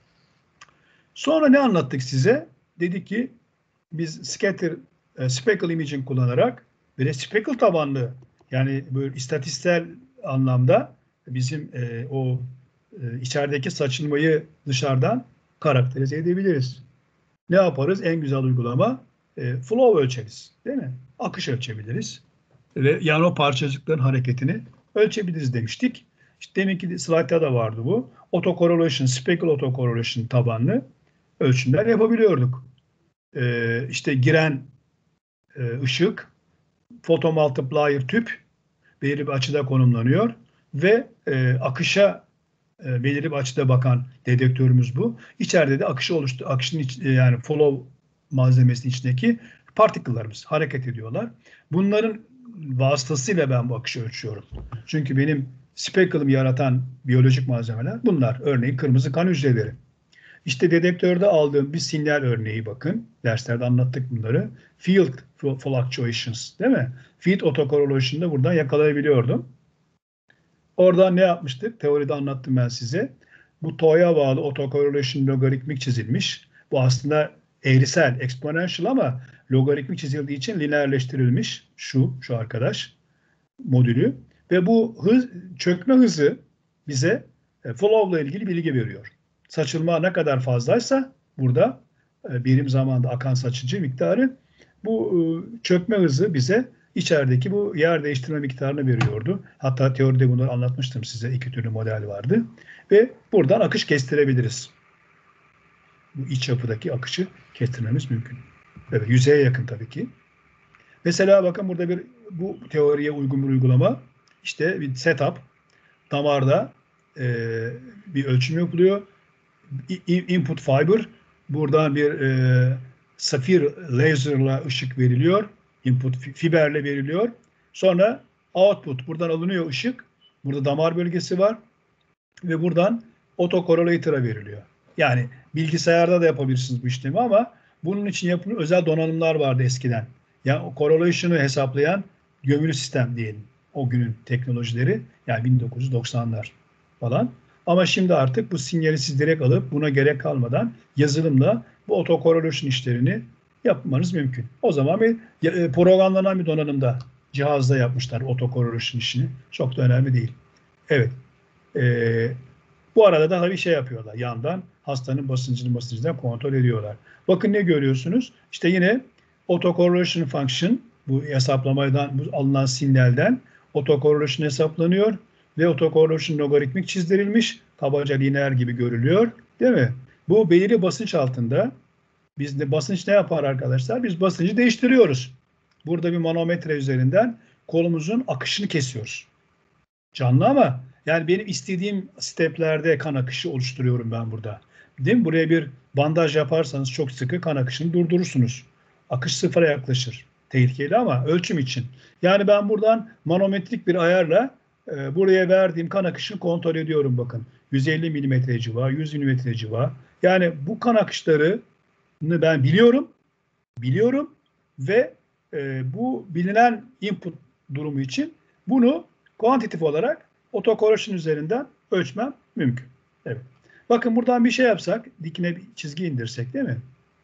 Sonra ne anlattık size? Dedik ki biz scatter, e, speckle imaging kullanarak ve speckle tabanlı yani böyle istatistiksel anlamda bizim e, o e, içerideki saçılmayı dışarıdan karakterize edebiliriz. Ne yaparız? En güzel uygulama e, flow ölçeriz. Değil mi? Akış ölçebiliriz. Ve yani o parçacıkların hareketini ölçebiliriz demiştik. İşte deminki slaytta da vardı bu. Autocorrelation, speckle autocorrelation tabanlı ölçümler yapabiliyorduk. Ee, işte giren e, ışık, photomultiplier tüp belirli bir açıda konumlanıyor ve e, akışa e, belirli bir açıda bakan dedektörümüz bu. İçeride de akışı oluştu, akışın iç, e, yani flow malzemesinin içindeki particle'larımız hareket ediyorlar. Bunların vasıtasıyla ben bu akışı ölçüyorum. Çünkü benim speckle'ımı yaratan biyolojik malzemeler bunlar. Örneğin kırmızı kan hücreleri. İşte dedektörde aldığım bir sinyal örneği bakın. Derslerde anlattık bunları. Field fluctuations değil mi? Field autocorrelation'da buradan yakalayabiliyordum. Oradan ne yapmıştık? Teoride anlattım ben size. Bu to'ya bağlı autocorrelation logaritmik çizilmiş. Bu aslında eğrisel, exponential ama logaritmik çizildiği için lineerleştirilmiş. Şu, şu arkadaş modülü. Ve bu hız, çökme hızı bize e, flow ile ilgili bilgi veriyor. Saçılma ne kadar fazlaysa burada e, birim zamanda akan saçıcı miktarı bu e, çökme hızı bize içerideki bu yer değiştirme miktarını veriyordu. Hatta teoride bunları anlatmıştım size. İki türlü model vardı. Ve buradan akış kestirebiliriz. Bu iç yapıdaki akışı kestirmemiz mümkün. Evet, yüzeye yakın tabii ki. Mesela bakın burada bir bu teoriye uygun bir uygulama. İşte bir setup. Damarda e, bir ölçüm yapılıyor. Input fiber. Buradan bir e, safir laserla ışık veriliyor. Input fiberle veriliyor. Sonra output. Buradan alınıyor ışık. Burada damar bölgesi var. Ve buradan autocorrelator'a veriliyor. Yani bilgisayarda da yapabilirsiniz bu işlemi ama bunun için yapılan özel donanımlar vardı eskiden. Yani correlation'ı hesaplayan gömülü sistem diyelim. O günün teknolojileri yani bin dokuz yüz doksanlar falan. Ama şimdi artık bu sinyali siz direkt alıp buna gerek kalmadan yazılımla bu autocorrelation işlerini yapmanız mümkün. O zaman bir programlanan bir donanımda cihazda yapmışlar autocorrelation işini. Çok da önemli değil. Evet. Ee, Bu arada da tabii şey yapıyorlar. Yandan hastanın basıncını basıncını kontrol ediyorlar. Bakın ne görüyorsunuz? İşte yine autocorrelation function, bu hesaplamadan bu alınan sinyalden autocorrelation hesaplanıyor ve autocorrelation logaritmik çizdirilmiş. Kabaca lineer gibi görülüyor. Değil mi? Bu belirli basınç altında biz de basınç ne yapar arkadaşlar? Biz basıncı değiştiriyoruz. Burada bir manometre üzerinden kolumuzun akışını kesiyoruz. Canlı ama yani benim istediğim steplerde kan akışı oluşturuyorum ben burada. Değil mi? Buraya bir bandaj yaparsanız çok sıkı kan akışını durdurursunuz. Akış sıfıra yaklaşır. Tehlikeli ama ölçüm için. Yani ben buradan manometrik bir ayarla e, buraya verdiğim kan akışını kontrol ediyorum bakın. yüz elli milimetre civa, yüz milimetre civa. Yani bu kan akışlarını ben biliyorum. Biliyorum ve e, bu bilinen input durumu için bunu kuantitatif olarak autocorrelation üzerinden ölçmem mümkün. Evet. Bakın buradan bir şey yapsak, dikine bir çizgi indirsek değil mi?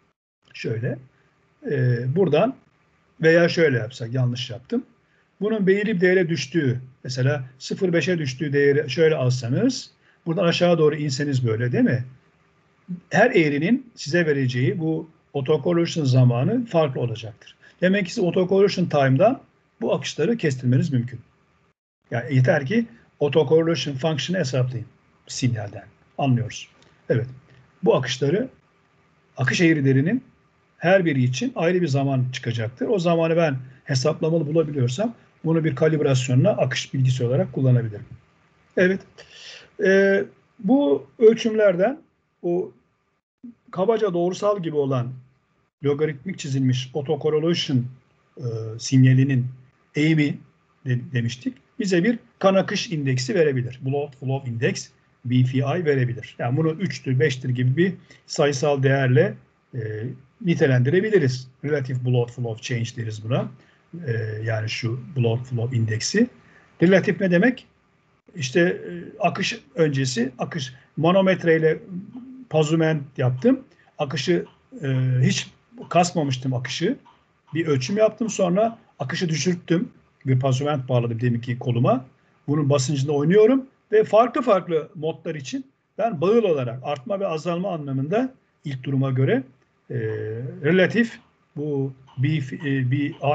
Şöyle. E, buradan veya şöyle yapsak, yanlış yaptım. Bunun belirli bir değere düştüğü, mesela sıfır virgül beşe düştüğü değeri şöyle alsanız, buradan aşağı doğru inseniz böyle değil mi? Her eğrinin size vereceği bu autocorrelation zamanı farklı olacaktır. Demek ki siz autocorrelation time'dan bu akışları kestirmeniz mümkün. Yani yeter ki autocorrelation function'ı hesaplayın sinyalden. Anlıyoruz. Evet. Bu akışları, akış eğrilerinin her biri için ayrı bir zaman çıkacaktır. O zamanı ben hesaplamalı bulabiliyorsam bunu bir kalibrasyonla akış bilgisi olarak kullanabilirim. Evet. Ee, bu ölçümlerden o kabaca doğrusal gibi olan logaritmik çizilmiş autocorrelation e, sinyalinin eğimi de, demiştik. Bize bir kan akış indeksi verebilir. Blood Flow Index, B F I verebilir. Yani bunu üçtür, beştir gibi bir sayısal değerle e, nitelendirebiliriz. Relative Blood Flow Change deriz buna. E, yani şu Blood Flow indeksi. Relatif ne demek? İşte e, akış öncesi, akış manometreyle pazument yaptım. Akışı e, hiç kasmamıştım akışı. Bir ölçüm yaptım, sonra akışı düşürttüm. Bir pazument bağladım demek ki koluma. Bunun basıncında oynuyorum ve farklı farklı modlar için ben bağıl olarak artma ve azalma anlamında ilk duruma göre e, relatif bu B, B,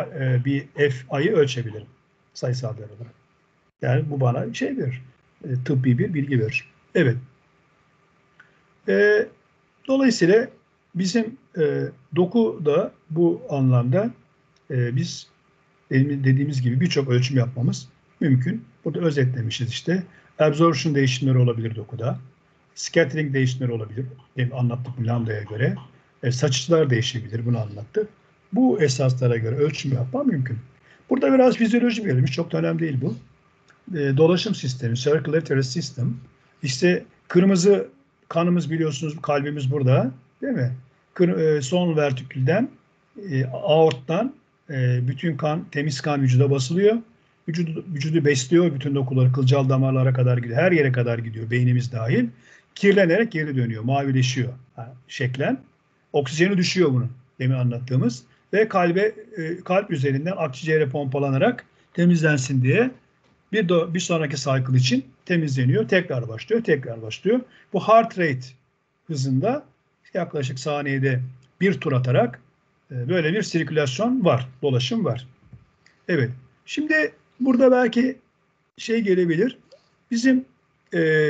B F I'yi ölçebilirim sayısal değer olarak. Yani bu bana şey verir, e, tıbbi bir bilgi verir. Evet. E, dolayısıyla bizim e, doku da bu anlamda e, biz dediğimiz gibi birçok ölçüm yapmamız mümkün. Burada özetlemişiz işte. Absorption değişimleri olabilir dokuda. Scattering değişimleri olabilir. Benim anlattık lambdaya göre. E, saçıcılar değişebilir. Bunu anlattık. Bu esaslara göre ölçüm yapmam mümkün. Burada biraz fizyoloji verilmiş. Çok da önemli değil bu. E, dolaşım sistemi, circulatory system. İşte kırmızı kanımız biliyorsunuz, kalbimiz burada. Değil mi? Kır, e, son vertikülden, e, aorttan e, bütün kan, temiz kan vücuda basılıyor. Vücudu, vücudu besliyor. Bütün dokuları, kılcal damarlara kadar gidiyor. Her yere kadar gidiyor. Beynimiz dahil. Kirlenerek geri dönüyor. Mavileşiyor. Ha, şeklen. Oksijeni düşüyor bunun. Demin anlattığımız. Ve kalbe, e, kalp üzerinden akciğere pompalanarak temizlensin diye bir, do, bir sonraki cycle için temizleniyor. Tekrar başlıyor. Tekrar başlıyor. Bu heart rate hızında yaklaşık saniyede bir tur atarak e, böyle bir sirkülasyon var. Dolaşım var. Evet. Şimdi burada belki şey gelebilir. Bizim e,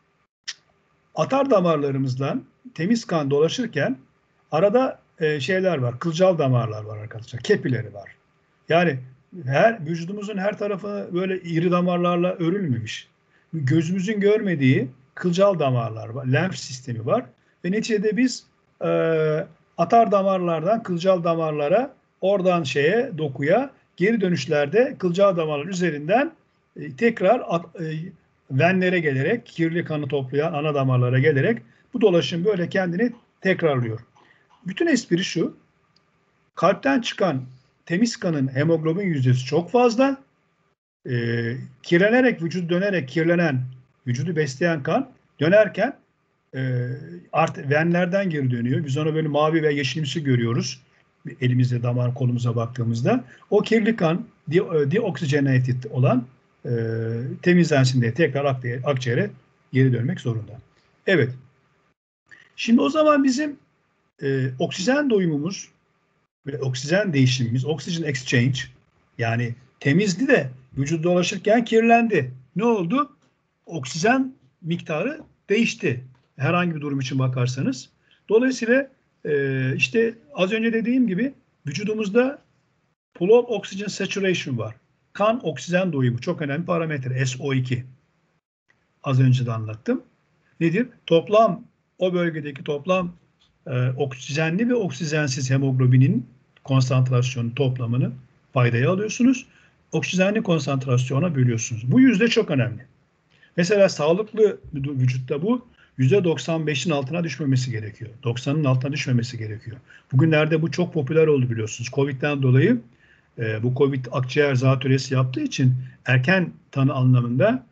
atar damarlarımızdan temiz kan dolaşırken arada e, şeyler var. Kılcal damarlar var arkadaşlar. Kepileri var. Yani her vücudumuzun her tarafı böyle iri damarlarla örülmemiş. Gözümüzün görmediği kılcal damarlar var. Lenf sistemi var. Ve neticede biz e, atar damarlardan kılcal damarlara, oradan şeye, dokuya, geri dönüşlerde kılcal damarlar üzerinden e, tekrar at, e, venlere gelerek, kirli kanı toplayan ana damarlara gelerek bu dolaşım böyle kendini tekrarlıyor. Bütün espri şu: kalpten çıkan temiz kanın hemoglobin yüzdesi çok fazla. E, kirlenerek, vücudu dönerek kirlenen, vücudu besleyen kan dönerken e, art, venlerden geri dönüyor. Biz onu böyle mavi ve yeşilimsi görüyoruz. Elimizde, damar, kolumuza baktığımızda. O kirli kan, deoxygenated olan e, temizlensin diye tekrar akciğere, akciğere geri dönmek zorunda. Evet. Şimdi o zaman bizim e, oksijen doyumumuz ve oksijen değişimimiz, oxygen exchange, yani temizdi de vücut dolaşırken kirlendi. Ne oldu? Oksijen miktarı değişti. Herhangi bir durum için bakarsanız. Dolayısıyla e, işte az önce dediğim gibi vücudumuzda blood oxygen saturation var. Kan oksijen doyumu çok önemli parametre. S O iki. Az önce de anlattım. Nedir? Toplam o bölgedeki toplam e, oksijenli ve oksijensiz hemoglobinin konsantrasyonu toplamını paydaya alıyorsunuz. Oksijenli konsantrasyona bölüyorsunuz. Bu yüzde çok önemli. Mesela sağlıklı vücutta bu yüzde doksan beşin altına düşmemesi gerekiyor. doksanın altına düşmemesi gerekiyor. Bugünlerde bu çok popüler oldu biliyorsunuz. Covid'den dolayı e, bu Covid akciğer zatürresi yaptığı için erken tanı anlamında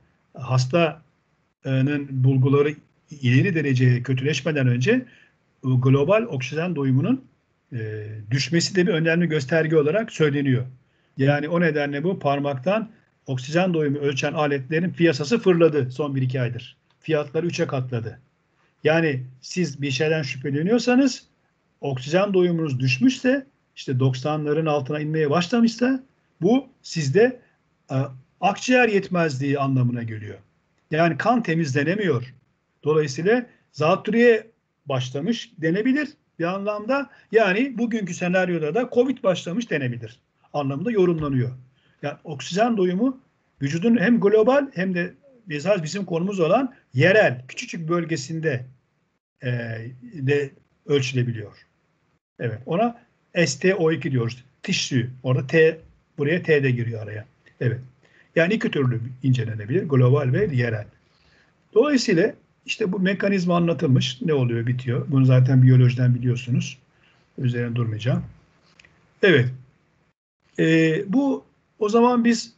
hastanın bulguları ileri dereceye kötüleşmeden önce global oksijen doyumunun e, düşmesi de bir önemli gösterge olarak söyleniyor. Yani o nedenle bu parmaktan oksijen doyumu ölçen aletlerin piyasası fırladı son bir iki aydır. Fiyatları üçe katladı. Yani siz bir şeyden şüpheleniyorsanız, oksijen doyumunuz düşmüşse, işte doksanların altına inmeye başlamışsa, bu sizde e, akciğer yetmezliği anlamına geliyor. Yani kan temizlenemiyor. Dolayısıyla zatürreye başlamış denebilir bir anlamda. Yani bugünkü senaryoda da Covid başlamış denebilir anlamında yorumlanıyor. Yani oksijen doyumu vücudun hem global hem de mesela bizim konumuz olan yerel, küçücük bölgesinde e, de ölçülebiliyor. Evet, ona S T O iki diyoruz. Tissue. Orada T, buraya T de giriyor araya. Evet. Yani iki türlü incelenebilir. Global ve yerel. Dolayısıyla işte bu mekanizma anlatılmış. Ne oluyor, bitiyor. Bunu zaten biyolojiden biliyorsunuz. Üzerine durmayacağım. Evet. Ee, bu o zaman biz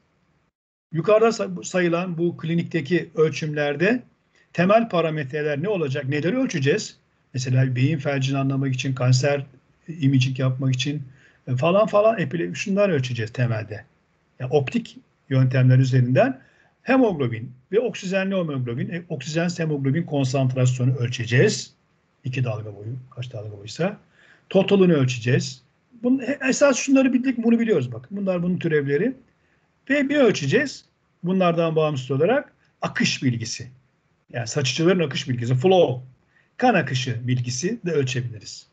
yukarıda sayılan bu klinikteki ölçümlerde temel parametreler ne olacak? Neleri ölçeceğiz? Mesela beyin felcini anlamak için, kanser imaging yapmak için falan falan epilepsi, şunlar ölçeceğiz temelde. Yani optik yöntemler üzerinden hemoglobin ve oksijenli hemoglobin, e, oksijen hemoglobin konsantrasyonu ölçeceğiz. İki dalga boyu, kaç dalga boyuysa. Totalını ölçeceğiz. Bunun, esas şunları bildik, bunu biliyoruz bakın. Bunlar bunun türevleri. Ve bir ölçeceğiz. Bunlardan bağımsız olarak akış bilgisi. Yani saçıcıların akış bilgisi, flow, kan akışı bilgisi de ölçebiliriz.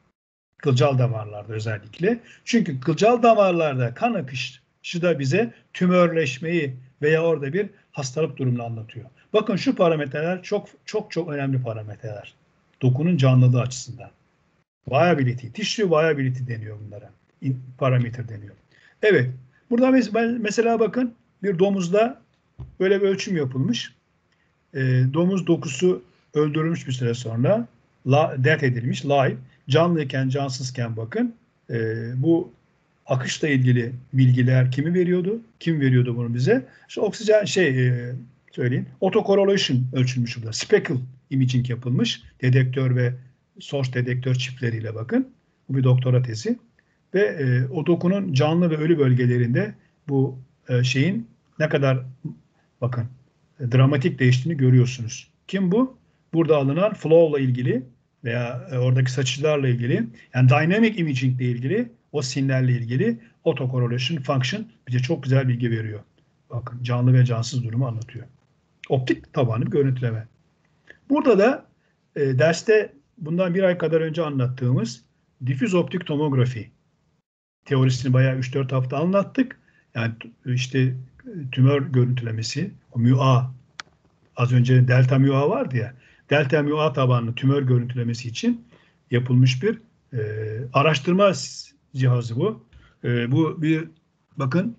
Kılcal damarlarda özellikle. Çünkü kılcal damarlarda kan akışı da bize tümörleşmeyi veya orada bir hastalık durumunu anlatıyor. Bakın şu parametreler çok çok çok önemli parametreler. Dokunun canlılığı açısından. Viability, tissue viability deniyor bunlara. Parametre deniyor. Evet. Burada mesela bakın bir domuzda böyle bir ölçüm yapılmış. E, domuz dokusu öldürülmüş bir süre sonra. La, death edilmiş, live. Canlıyken, cansızken bakın. E, bu akışla ilgili bilgiler kimi veriyordu? Kim veriyordu bunu bize? İşte oksijen şey e, söyleyeyim. Autocorrelation ölçülmüş burada. Speckle imaging yapılmış. Dedektör ve source dedektör çiftleriyle bakın. Bu bir doktora tezi. Ve e, o dokunun canlı ve ölü bölgelerinde bu e, şeyin ne kadar bakın e, dramatik değiştiğini görüyorsunuz. Kim bu? Burada alınan flow ile ilgili veya e, oradaki saçıcılarla ilgili, yani dynamic imaging ile ilgili, o sinyallerle ilgili autocorrelation function bize çok güzel bilgi veriyor. Bakın canlı ve cansız durumu anlatıyor. Optik tabanlı bir görüntüleme. Burada da e, derste bundan bir ay kadar önce anlattığımız difüz optik tomografi teorisini bayağı üç dört hafta anlattık. Yani işte tümör görüntülemesi, o M U A, az önce delta M U A vardı ya, delta M U A tabanlı tümör görüntülemesi için yapılmış bir e, araştırma cihazı bu. E, bu bir bakın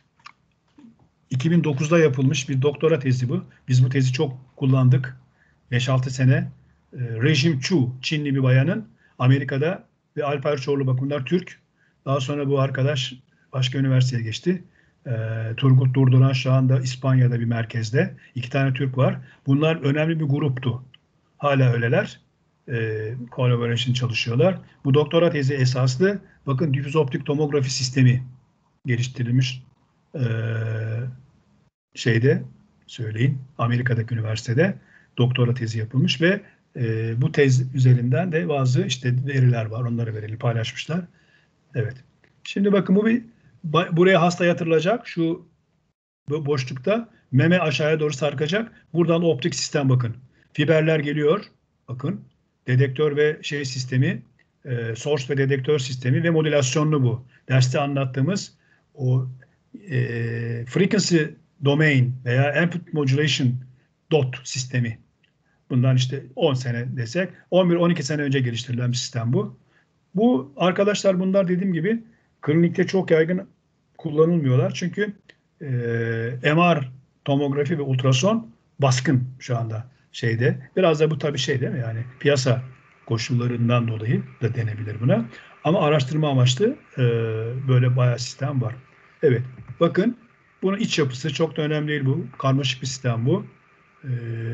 iki bin dokuzda yapılmış bir doktora tezi bu. Biz bu tezi çok kullandık. beş altı sene. E, Rejim Chu, Çinli bir bayanın Amerika'da ve Alper Çorlu, bak bunlar Türk. Daha sonra bu arkadaş başka üniversiteye geçti. E, Turgut Durduran şu anda İspanya'da bir merkezde. İki tane Türk var. Bunlar önemli bir gruptu. Hala öyleler. E, collaboration çalışıyorlar. Bu doktora tezi esaslı. Bakın difüz optik tomografi sistemi geliştirilmiş. E, şeyde söyleyin, Amerika'daki üniversitede doktora tezi yapılmış ve e, bu tez üzerinden de bazı işte veriler var. Onları verelim, paylaşmışlar. Evet. Şimdi bakın bu bir buraya hasta yatırılacak. Şu boşlukta meme aşağıya doğru sarkacak. Buradan optik sistem bakın. Fiberler geliyor. Bakın. Dedektör ve şey sistemi, e, source ve dedektör sistemi ve modülasyonlu bu. Derste anlattığımız o e, frequency domain veya input modulation dot sistemi. Bundan işte on sene desek, on bir on iki sene önce geliştirilen bir sistem bu. Bu arkadaşlar, bunlar dediğim gibi klinikte çok yaygın kullanılmıyorlar. Çünkü e, M R tomografi ve ultrason baskın şu anda şeyde. Biraz da bu tabii şey değil mi? Yani piyasa koşullarından dolayı da denebilir buna. Ama araştırma amaçlı e, böyle bayağı sistem var. Evet. Bakın bunun iç yapısı çok da önemli değil bu. Karmaşık bir sistem bu. E,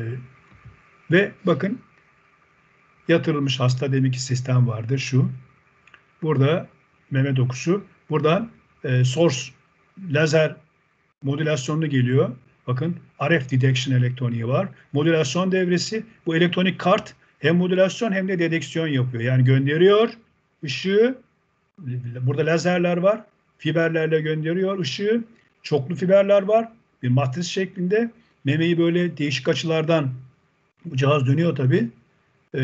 ve bakın yatırılmış hasta demek ki sistem vardır şu. Burada meme dokusu. Buradan e, source lazer modülasyonlu geliyor. Bakın R F detection elektroniği var. Modülasyon devresi. Bu elektronik kart hem modülasyon hem de dedeksiyon yapıyor. Yani gönderiyor ışığı. Burada lazerler var. Fiberlerle gönderiyor ışığı. Çoklu fiberler var. Bir matris şeklinde. Memeyi böyle değişik açılardan, bu cihaz dönüyor tabii. Ee,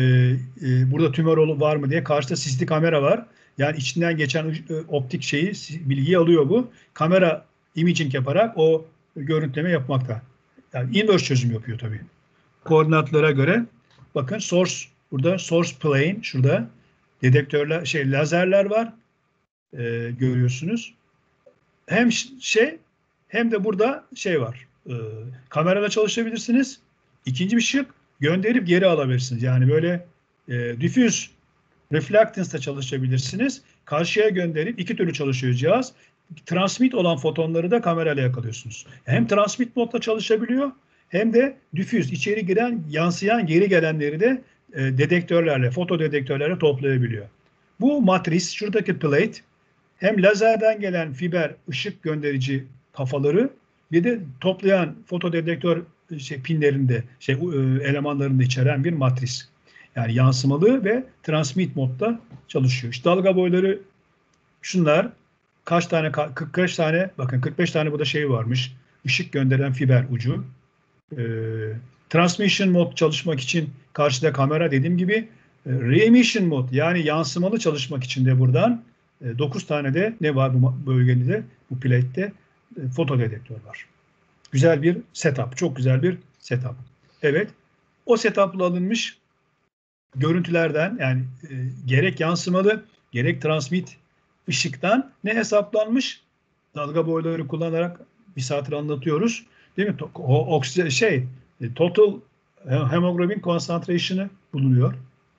e, burada tümör var mı diye. Karşıda sisli kamera var. Yani içinden geçen e, optik şeyi, bilgiyi alıyor bu. Kamera imaging yaparak o görüntüleme yapmakta. Yani inverse çözüm yapıyor tabii. Koordinatlara göre. Bakın source, burada source plane, şurada dedektörler, şey lazerler var. Ee, görüyorsunuz. Hem şey hem de burada şey var. Ee, kamerada çalışabilirsiniz. İkinci bir şık, gönderip geri alabilirsiniz. Yani böyle e, diffuse reflectance'da çalışabilirsiniz. Karşıya gönderip iki türlü çalışıyor cihaz. Transmit olan fotonları da kamerayla yakalıyorsunuz. Hem transmit modda çalışabiliyor hem de diffuse, içeri giren, yansıyan, geri gelenleri de e, dedektörlerle, foto dedektörlerle toplayabiliyor. Bu matris, şuradaki plate, hem lazerden gelen fiber ışık gönderici kafaları, bir de toplayan foto dedektör şey, pinlerinde, şey, elemanlarını içeren bir matris. Yani yansımalı ve transmit modda çalışıyor. İşte dalga boyları şunlar. Kaç tane, kırk beş tane, bakın kırk beş tane burada şey varmış. Işık gönderen fiber ucu. Ee, transmission mod çalışmak için karşıda kamera, dediğim gibi. E, re-emission mod, yani yansımalı çalışmak için de buradan e, dokuz tane de ne var bu bölgede de, bu plate'te e, foto dedektör var. Güzel bir setup. Çok güzel bir setup. Evet. O setup'la alınmış görüntülerden, yani e, gerek yansımalı gerek transmit ışıktan ne hesaplanmış? Dalga boyları kullanarak bir saattir anlatıyoruz. Değil mi? O oksijen şey total hemoglobin konsantrasyonu bulunuyor.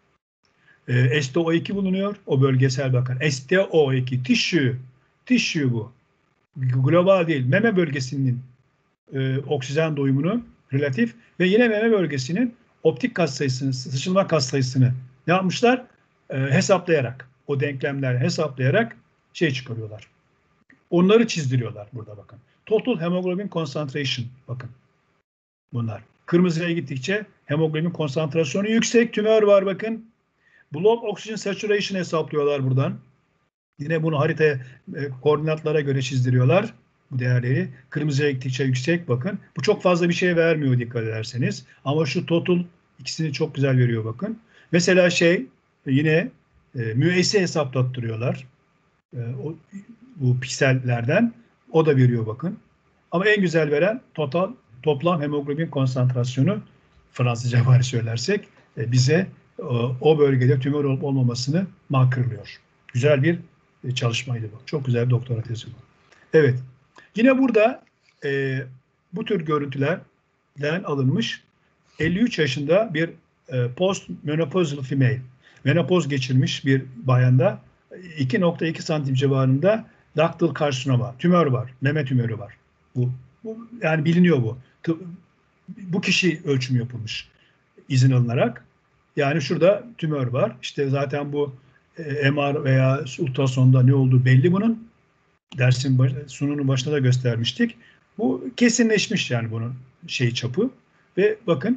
E, S T O iki bulunuyor. O bölgesel bakın. S T O iki tissue. Tissue bu. Global değil. Meme bölgesinin e, oksijen doyumunu relatif ve yine meme bölgesinin optik kas sayısını, sıçrılma kas sayısını ne yapmışlar? E, hesaplayarak, o denklemler hesaplayarak şey çıkarıyorlar. Onları çizdiriyorlar burada bakın. Total hemoglobin concentration bakın. Bunlar. Kırmızıya gittikçe hemoglobin konsantrasyonu yüksek, tümör var bakın. Blood oxygen saturation hesaplıyorlar buradan. Yine bunu haritaya, e, koordinatlara göre çizdiriyorlar bu değerleri. Kırmızıya gittikçe yüksek bakın. Bu çok fazla bir şey vermiyor dikkat ederseniz. Ama şu total ikisini çok güzel veriyor bakın. Mesela şey yine e, müeyyisi hesaplattırıyorlar. E, o, bu piksellerden. O da veriyor bakın. Ama en güzel veren total toplam hemoglobin konsantrasyonu, Fransızca var söylersek e, bize e, o bölgede tümör olup olmamasını markerlıyor. Güzel bir e, çalışmaydı bu. Çok güzel bir doktora tezi bu. Evet. Yine burada e, bu tür görüntülerden alınmış elli üç yaşında bir e, post menopausal female, menopoz geçirmiş bir bayanda iki nokta iki santim civarında ductal karsinoma, tümör var, meme tümörü var. Bu, bu yani biliniyor bu. Bu kişi ölçüm yapılmış izin alınarak. Yani şurada tümör var. İşte zaten bu e, M R veya ultrasonda ne olduğu belli bunun. Dersin baş, sununun başında da göstermiştik. Bu kesinleşmiş yani bunun şey çapı. Ve bakın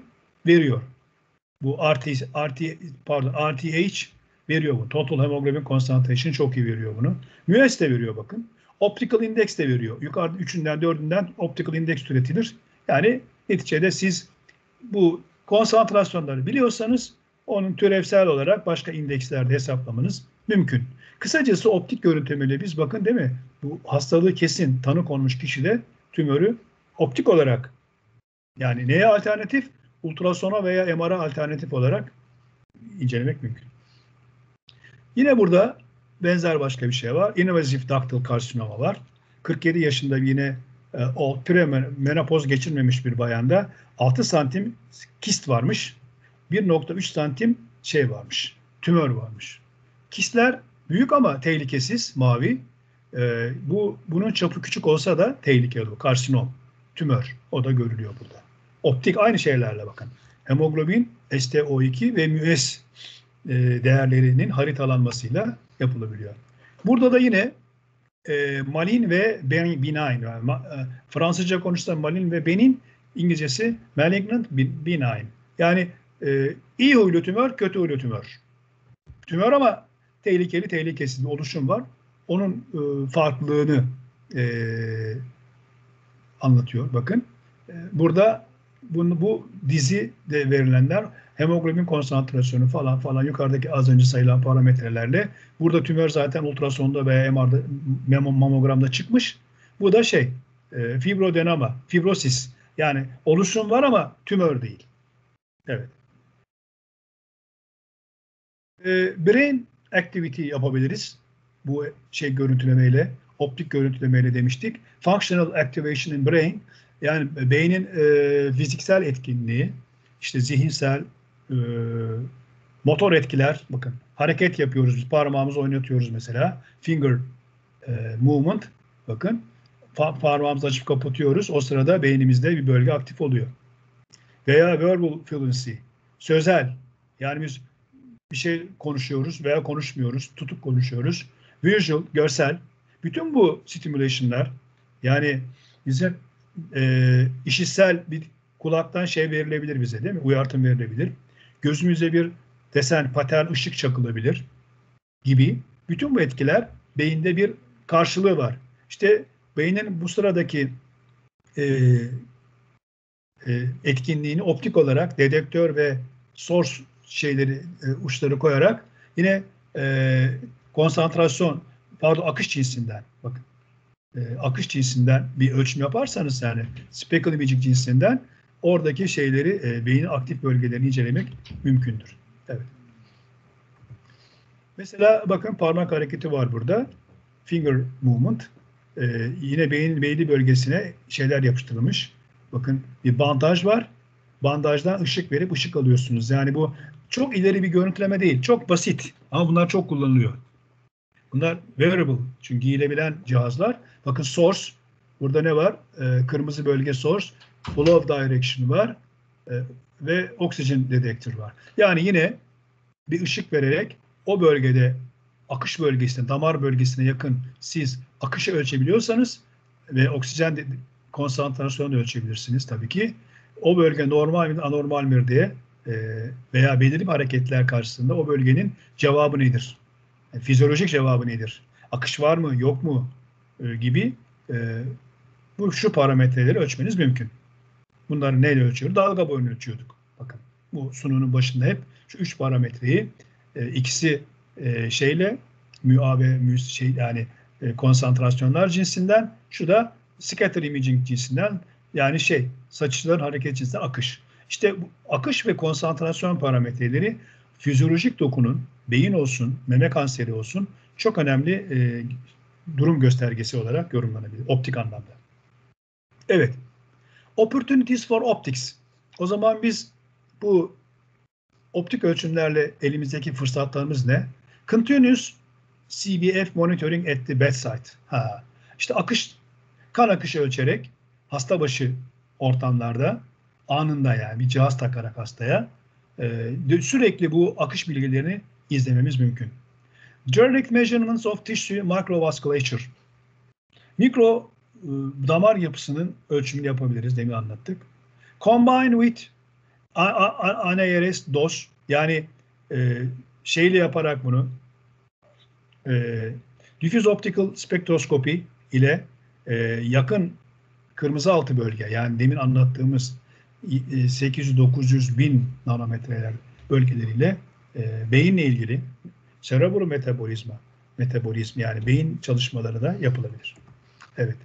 veriyor. Bu R T, R T, pardon, R T H veriyor bu. Total Hemoglobin Concentration çok iyi veriyor bunu. M U S de veriyor bakın. Optical Index de veriyor. Yukarıda üçünden dördünden Optical Index türetilir. Yani neticede siz bu konsantrasyonları biliyorsanız onun türevsel olarak başka indekslerde hesaplamanız mümkün. Kısacası optik görüntülemeyle biz bakın değil mi? Bu hastalığı kesin tanı konmuş kişide tümörü optik olarak yani neye alternatif? Ultrasona veya M R'a alternatif olarak incelemek mümkün. Yine burada benzer başka bir şey var. Invasive ductal karsinoma var. kırk yedi yaşında yine e, o premenopoz geçirmemiş bir bayanda altı santim kist varmış. bir nokta üç santim şey varmış. Tümör varmış. Kistler büyük ama tehlikesiz, mavi. E, bu bunun çapı küçük olsa da tehlikeli. Karsinom, tümör. O da görülüyor burada. Optik aynı şeylerle bakın. Hemoglobin, S T O iki ve M U S e, değerlerinin haritalanmasıyla yapılabiliyor. Burada da yine e, malin ve benign, yani, e, Fransızca konuşsa malin ve benin, İngilizcesi malignant benign. Yani e, iyi huylu tümör, kötü huylu tümör. Tümör ama tehlikeli, tehlikesiz bir oluşum var. Onun e, farklılığını e, anlatıyor. Bakın e, burada bunu, bu dizi de verilenler hemoglobin konsantrasyonu falan falan yukarıdaki az önce sayılan parametrelerle burada tümör zaten ultrasonda veya M R'da mamogramda çıkmış. Bu da şey e, fibrodenama, fibrosis yani oluşum var ama tümör değil. Evet. E, brain activity yapabiliriz. Bu şey görüntülemeyle, optik görüntülemeyle demiştik. Functional activation in brain yani beynin e, fiziksel etkinliği, işte zihinsel, e, motor etkiler, bakın hareket yapıyoruz, biz parmağımızı oynatıyoruz mesela, finger e, movement, bakın parmağımızı açıp kapatıyoruz, o sırada beynimizde bir bölge aktif oluyor. Veya verbal fluency, sözel, yani biz bir şey konuşuyoruz veya konuşmuyoruz, tutup konuşuyoruz. Visual, görsel, bütün bu stimülasyonlar yani bize e, işitsel bir kulaktan şey verilebilir bize değil mi? Uyartım verilebilir. Gözümüze bir desen, patern, ışık çakılabilir gibi. Bütün bu etkiler beyinde bir karşılığı var. İşte beynin bu sıradaki e, e, etkinliğini optik olarak dedektör ve source şeyleri e, uçları koyarak yine e, konsantrasyon pardon akış cinsinden bakın e, akış cinsinden bir ölçüm yaparsanız yani speckle imaging cinsinden oradaki şeyleri e, beynin aktif bölgelerini incelemek mümkündür. Evet. Mesela bakın parmak hareketi var burada. Finger movement. E, yine beynin belli bölgesine şeyler yapıştırılmış. Bakın bir bandaj var. Bandajdan ışık verip ışık alıyorsunuz. Yani bu çok ileri bir görüntüleme değil. Çok basit. Ama bunlar çok kullanılıyor. Bunlar wearable. Çünkü giyilebilen cihazlar. Bakın source. Burada ne var? Ee, kırmızı bölge source. Flow direction var. Ee, ve oksijen dedektör var. Yani yine bir ışık vererek o bölgede akış bölgesine, damar bölgesine yakın siz akışı ölçebiliyorsanız ve oksijen konsantrasyonunu ölçebilirsiniz tabii ki. O bölge normal mi, anormal mi diye e, veya belirli hareketler karşısında o bölgenin cevabı nedir? Yani fizyolojik cevabı nedir? Akış var mı, yok mu e, gibi e, bu şu parametreleri ölçmeniz mümkün. Bunları neyle ölçüyoruz? Dalga boyunu ölçüyorduk. Bakın bu sununun başında hep şu üç parametreyi e, ikisi e, şeyle M U A ve M U S şey yani e, konsantrasyonlar cinsinden, şu da scatter imaging cinsinden yani şey saçların hareket cinsinden akış. İşte bu akış ve konsantrasyon parametreleri fizyolojik dokunun beyin olsun, meme kanseri olsun çok önemli e, durum göstergesi olarak yorumlanabilir optik anlamda. Evet. Opportunities for optics. O zaman biz bu optik ölçümlerle elimizdeki fırsatlarımız ne? Continuous C B F monitoring at the bedside. Ha. İşte akış, kan akışı ölçerek hasta başı ortamlarda anında yani bir cihaz takarak hastaya e, sürekli bu akış bilgilerini izlememiz mümkün. Direct measurements of tissue microvasculature. Mikro e, damar yapısının ölçümünü yapabiliriz. Demin anlattık. Combine with A N R S DOS yani e, şeyle yaparak bunu e, Diffuse Optical Spektroskopi ile e, yakın kırmızı altı bölge yani demin anlattığımız sekiz yüz dokuz yüz bin nanometreler bölgeleriyle e, beyinle ilgili cerebral metabolizma metabolizm yani beyin çalışmaları da yapılabilir. Evet.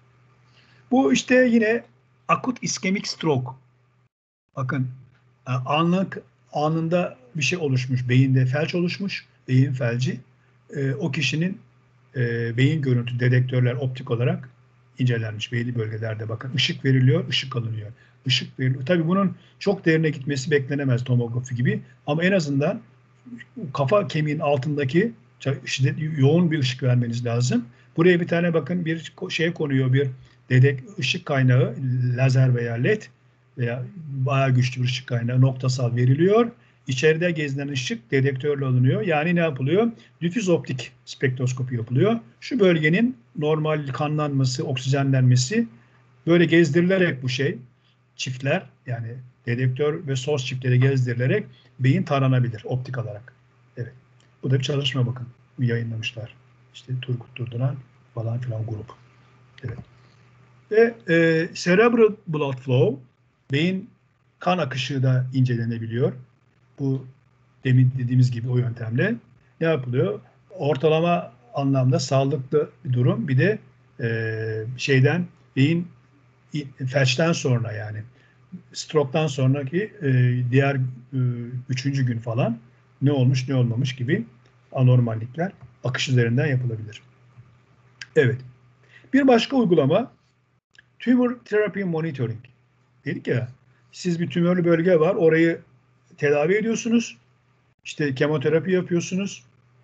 Bu işte yine akut iskemik stroke. Bakın anlık anında bir şey oluşmuş. Beyinde felç oluşmuş. Beyin felci. E, o kişinin e, beyin görüntü dedektörler optik olarak incelenmiş belli bölgelerde. Bakın ışık veriliyor, ışık alınıyor. Işık veriliyor. Tabii bunun çok derine gitmesi beklenemez tomografi gibi. Ama en azından kafa kemiğin altındaki şiddet, yoğun bir ışık vermeniz lazım. Buraya bir tane bakın bir şey konuyor, bir dedek ışık kaynağı, lazer veya led veya bayağı güçlü bir ışık kaynağı noktasal veriliyor. İçeride gezinen ışık dedektörle alınıyor. Yani ne yapılıyor? Difüz optik spektroskopi yapılıyor. Şu bölgenin normal kanlanması, oksijenlenmesi böyle gezdirilerek bu şey çiftler yani dedektör ve sos çiftleri gezdirilerek beyin taranabilir optik olarak. Evet. Bu da bir çalışma bakın. Yayınlamışlar. İşte Turgut Durduran falan filan grup. Evet. Ve e, cerebral blood flow beyin kan akışı da incelenebiliyor. Bu demin dediğimiz gibi o yöntemle ne yapılıyor? Ortalama anlamda sağlıklı bir durum. Bir de e, şeyden beyin felçten sonra yani stroke'tan sonraki e, diğer e, üçüncü gün falan ne olmuş ne olmamış gibi anormallikler akış üzerinden yapılabilir. Evet. Bir başka uygulama Tumor Therapy Monitoring. Dedik ya siz bir tümörlü bölge var orayı tedavi ediyorsunuz. İşte kemoterapi yapıyorsunuz.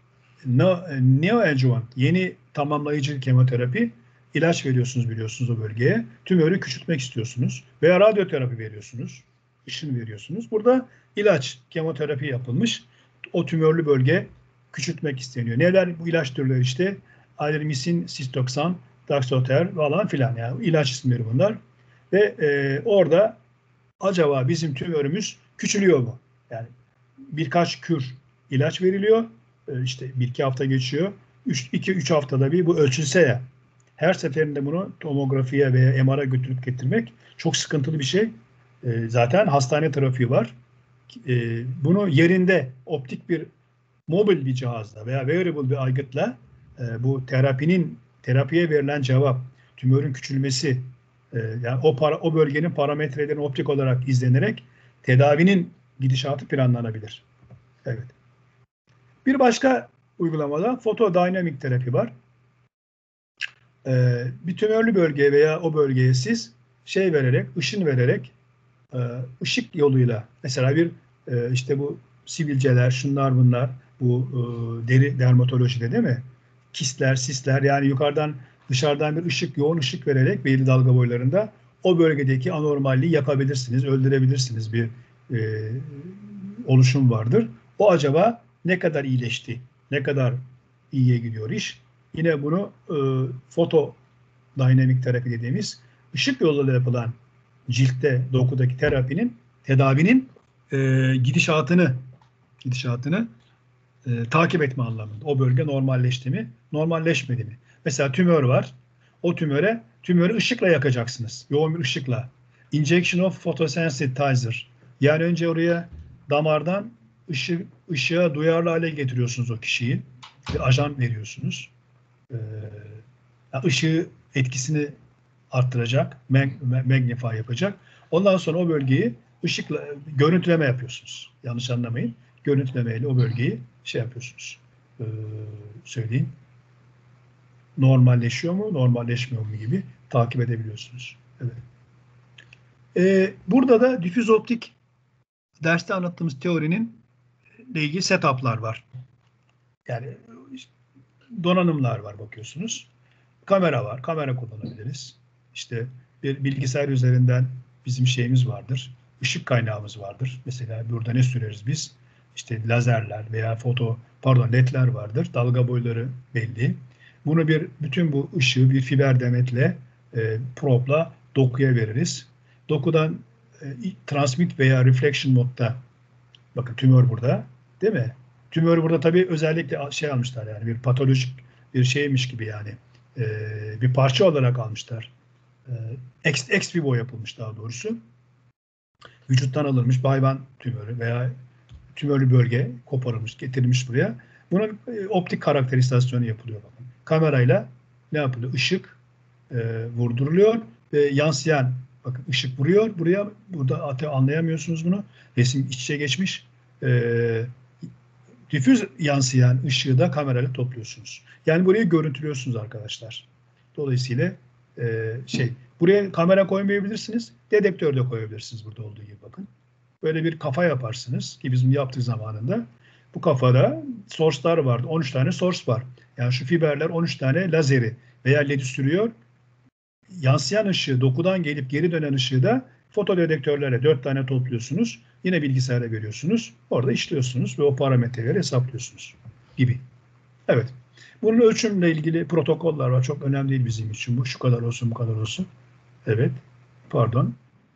Neoadjuvant yeni tamamlayıcı kemoterapi ilaç veriyorsunuz biliyorsunuz o bölgeye. Tümörü küçültmek istiyorsunuz. Veya radyoterapi veriyorsunuz. Işın veriyorsunuz. Burada ilaç, kemoterapi yapılmış. O tümörlü bölge küçültmek isteniyor. Neler bu ilaç türleri işte? Adenomisin, sistoksan, daxoter falan filan. Yani ilaç isimleri bunlar. Ve e, orada acaba bizim tümörümüz küçülüyor mu? Yani birkaç kür ilaç veriliyor. E, işte bir iki hafta geçiyor. iki üç haftada bir bu ölçülse ya. Her seferinde bunu tomografiye veya M R'a götürüp getirmek çok sıkıntılı bir şey. E, zaten hastane trafiği var. E, bunu yerinde optik bir mobil bir cihazla veya wearable bir aygıtla e, bu terapinin terapiye verilen cevap, tümörün küçülmesi, e, yani o para, o bölgenin parametrelerini optik olarak izlenerek tedavinin gidişatı planlanabilir. Evet. Bir başka uygulamada fotodinamik terapi var. Ee, bir tümörlü bölgeye veya o bölgeye siz şey vererek, ışın vererek, e, ışık yoluyla mesela bir e, işte bu sivilceler, şunlar bunlar, bu e, deri dermatolojide değil mi? Kistler, sisler yani yukarıdan dışarıdan bir ışık, yoğun ışık vererek belli dalga boylarında o bölgedeki anormalliği yakabilirsiniz, öldürebilirsiniz bir e, oluşum vardır. O acaba ne kadar iyileşti, ne kadar iyiye gidiyor iş? Yine bunu e, foto dinamik terapi dediğimiz ışık yoluyla yapılan ciltte, dokudaki terapinin, tedavinin e, gidişatını gidişatını e, takip etme anlamında. O bölge normalleşti mi, normalleşmedi mi? Mesela tümör var. O tümöre, tümörü ışıkla yakacaksınız. Yoğun bir ışıkla. Injection of photosensitizer. Yani önce oraya damardan ışık, ışığa duyarlı hale getiriyorsunuz o kişiyi. Bir ajan veriyorsunuz. Ee, ışığı etkisini arttıracak, magnify yapacak. Ondan sonra o bölgeyi ışıkla görüntüleme yapıyorsunuz. Yanlış anlamayın. Görüntülemeyle o bölgeyi şey yapıyorsunuz. Ee, söyleyeyim. Normalleşiyor mu, normalleşmiyor mu gibi takip edebiliyorsunuz. Evet. Ee, burada da difüz optik derste anlattığımız teorinin ile ilgili setup'lar var. Yani donanımlar var bakıyorsunuz. Kamera var. Kamera kullanabiliriz. İşte bir bilgisayar üzerinden bizim şeyimiz vardır. Işık kaynağımız vardır. Mesela burada ne süreriz biz? İşte lazerler veya foto, pardon ledler vardır. Dalga boyları belli. Bunu bir bütün bu ışığı bir fiber demetle, e, propla dokuya veririz. Dokudan e, transmit veya reflection modda, bakın tümör burada, değil mi? Tümörü burada tabii özellikle şey almışlar, yani bir patolojik bir şeymiş gibi, yani e, bir parça olarak almışlar. E, ex, ex vivo yapılmış daha doğrusu. Vücuttan alınmış hayvan tümörü veya tümörlü bölge koparılmış, getirilmiş buraya. Bunun e, optik karakterizasyonu yapılıyor. Bakın. Kamerayla ne yapılıyor? Işık e, vurduruluyor ve yansıyan, bakın ışık vuruyor buraya. Burada anlayamıyorsunuz bunu. Resim iç içe geçmiş. E, difüz yansıyan ışığı da kamerayla topluyorsunuz. Yani burayı görüntülüyorsunuz arkadaşlar. Dolayısıyla e, şey, buraya kamera koymayabilirsiniz. Dedektör de koyabilirsiniz burada olduğu gibi, bakın. Böyle bir kafa yaparsınız ki bizim yaptık zamanında. Bu kafada source'lar vardı. on üç tane source var. Yani şu fiberler on üç tane lazeri veya ledi sürüyor. Yansıyan ışığı, dokudan gelip geri dönen ışığı da fotodedektörlerle dört tane topluyorsunuz. Yine bilgisayara veriyorsunuz. Orada işliyorsunuz ve o parametreleri hesaplıyorsunuz gibi. Evet. Bunun ölçümle ilgili protokoller var. Çok önemli değil bizim için bu. Şu kadar olsun, bu kadar olsun. Evet. Pardon.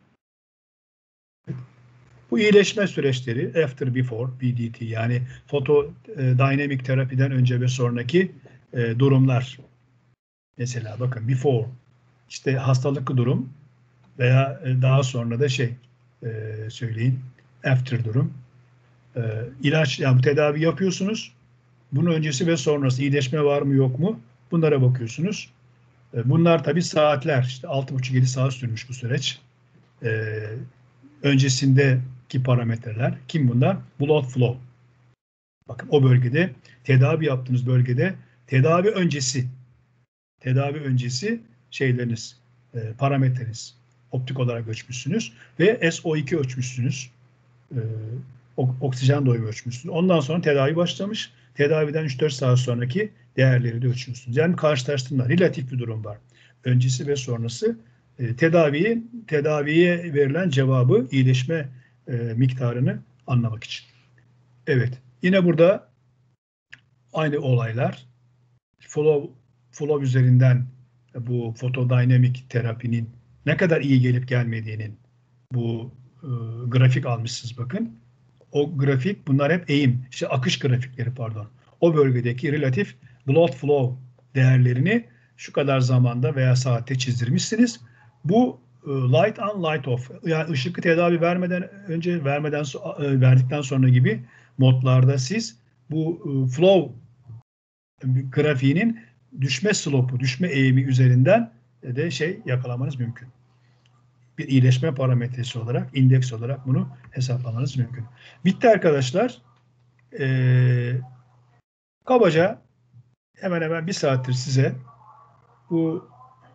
Bu iyileşme süreçleri after before B D T, yani foto e, dynamic terapiden önce ve sonraki e, durumlar. Mesela bakın before işte hastalıklı durum veya e, daha sonra da şey e, söyleyin after durum. E, ilaç, yani tedavi yapıyorsunuz. Bunun öncesi ve sonrası iyileşme var mı yok mu? Bunlara bakıyorsunuz. E, bunlar tabii saatler, işte altı buçuk yedi saat sürmüş bu süreç. E, öncesindeki parametreler kim bunlar? Blood flow. Bakın o bölgede, tedavi yaptığınız bölgede tedavi öncesi tedavi öncesi şeyleriniz, e, parametreniz optik olarak ölçmüşsünüz ve S O iki ölçmüşsünüz. E, oksijen doyumu ölçmüşsünüz. Ondan sonra tedavi başlamış. Tedaviden üç dört saat sonraki değerleri de ölçmüşsünüz. Yani karşılaştırma, relatif bir durum var. Öncesi ve sonrası e, tedaviyi, tedaviye verilen cevabı, iyileşme e, miktarını anlamak için. Evet. Yine burada aynı olaylar. Flow, flow üzerinden bu fotodinamik terapinin ne kadar iyi gelip gelmediğinin bu e, grafik almışsınız bakın. O grafik, bunlar hep eğim, işte akış grafikleri pardon. O bölgedeki relatif blood flow değerlerini şu kadar zamanda veya saatte çizdirmişsiniz. Bu e, light on light off, yani ışıklı tedavi vermeden önce, vermeden e, verdikten sonra gibi modlarda siz bu e, flow grafiğinin düşme slopu, düşme eğimi üzerinden de şey yakalamanız mümkün. Bir iyileşme parametresi olarak, indeks olarak bunu hesaplamanız mümkün. Bitti arkadaşlar. Ee, kabaca hemen hemen bir saattir size bu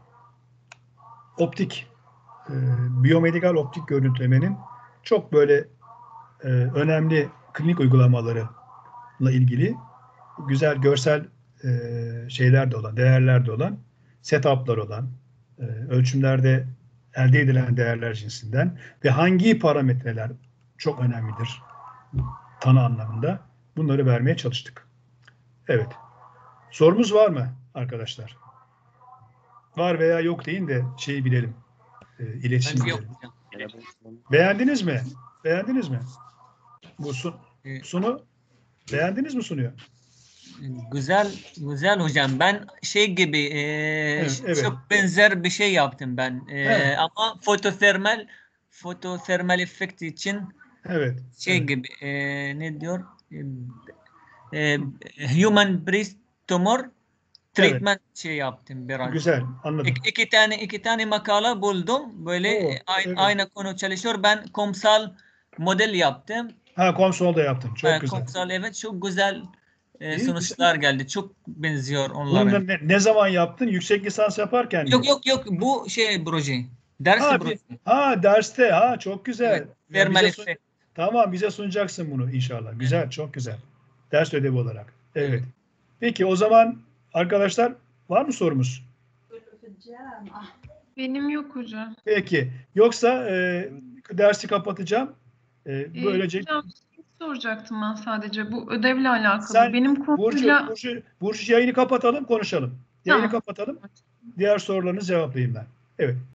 optik, e, biyomedikal optik görüntülemenin çok böyle e, önemli klinik uygulamalarıyla ilgili güzel görsel e, şeyler de olan, değerler de olan, setup'lar olan, e, ölçümlerde elde edilen değerler cinsinden ve hangi parametreler çok önemlidir tanı anlamında, bunları vermeye çalıştık. Evet. Sorumuz var mı arkadaşlar? Var veya yok deyin de şeyi bilelim. E, iletişim bilelim. Beğendiniz mi? Beğendiniz mi? Bu sun, sunu beğendiniz mi sunuyor?
Güzel, güzel hocam. Ben şey gibi e,
Evet, evet.
çok benzer bir şey yaptım ben. E,
Evet.
ama fototermal fototermal efekt için
Evet.
şey
evet.
gibi e, ne diyor? E, e, human breast tumor treatment evet. şey yaptım biraz.
Güzel, anladım.
İki, iki tane iki tane makale buldum. Böyle
Oo,
aynı,
evet.
aynı konu çalışıyor. Ben komsal model yaptım.
Ha, komsol da yaptın. Çok
e,
güzel.
Komsal evet, çok güzel e,
İyi,
sonuçlar
güzel.
geldi. Çok benziyor onlara.
Bunu ne, ne zaman yaptın? Yüksek lisans yaparken mi?
Yok yok yok, bu şey proje. Ders
Ha,
proje.
bir, ha derste. Ha, çok güzel.
Evet.
Ya
Thermal
bize sun-
efekt.
tamam, bize sunacaksın bunu inşallah. Güzel,
Evet.
çok güzel. Ders ödevi olarak. Evet.
Evet.
Peki o zaman arkadaşlar, var mı sorumuz?
Benim yok hocam.
Peki. Yoksa e, dersi kapatacağım. E, böylece
Ee, hocam şey soracaktım ben sadece. Bu ödevle alakalı.
sen
Benim
Burcu,
konuyla...
Burcu, Burcu yayını kapatalım, konuşalım. Yayını
Tamam.
kapatalım. Diğer sorularınızı cevaplayayım ben. Evet.